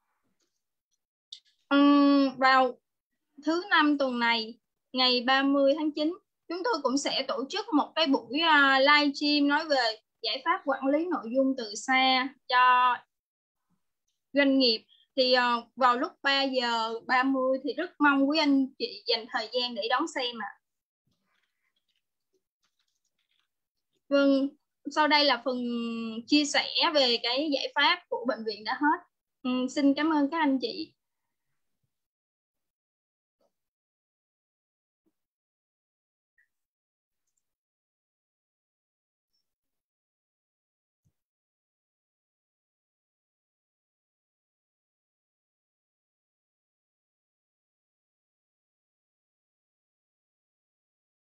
Vào thứ Năm tuần này, ngày 30 tháng 9, chúng tôi cũng sẽ tổ chức một cái buổi live stream nói về giải pháp quản lý nội dung từ xa cho doanh nghiệp. Thì vào lúc 3:30 thì rất mong quý anh chị dành thời gian để đón xem ạ. Vâng, sau đây là phần chia sẻ về cái giải pháp của bệnh viện đã hết. Xin cảm ơn các anh chị.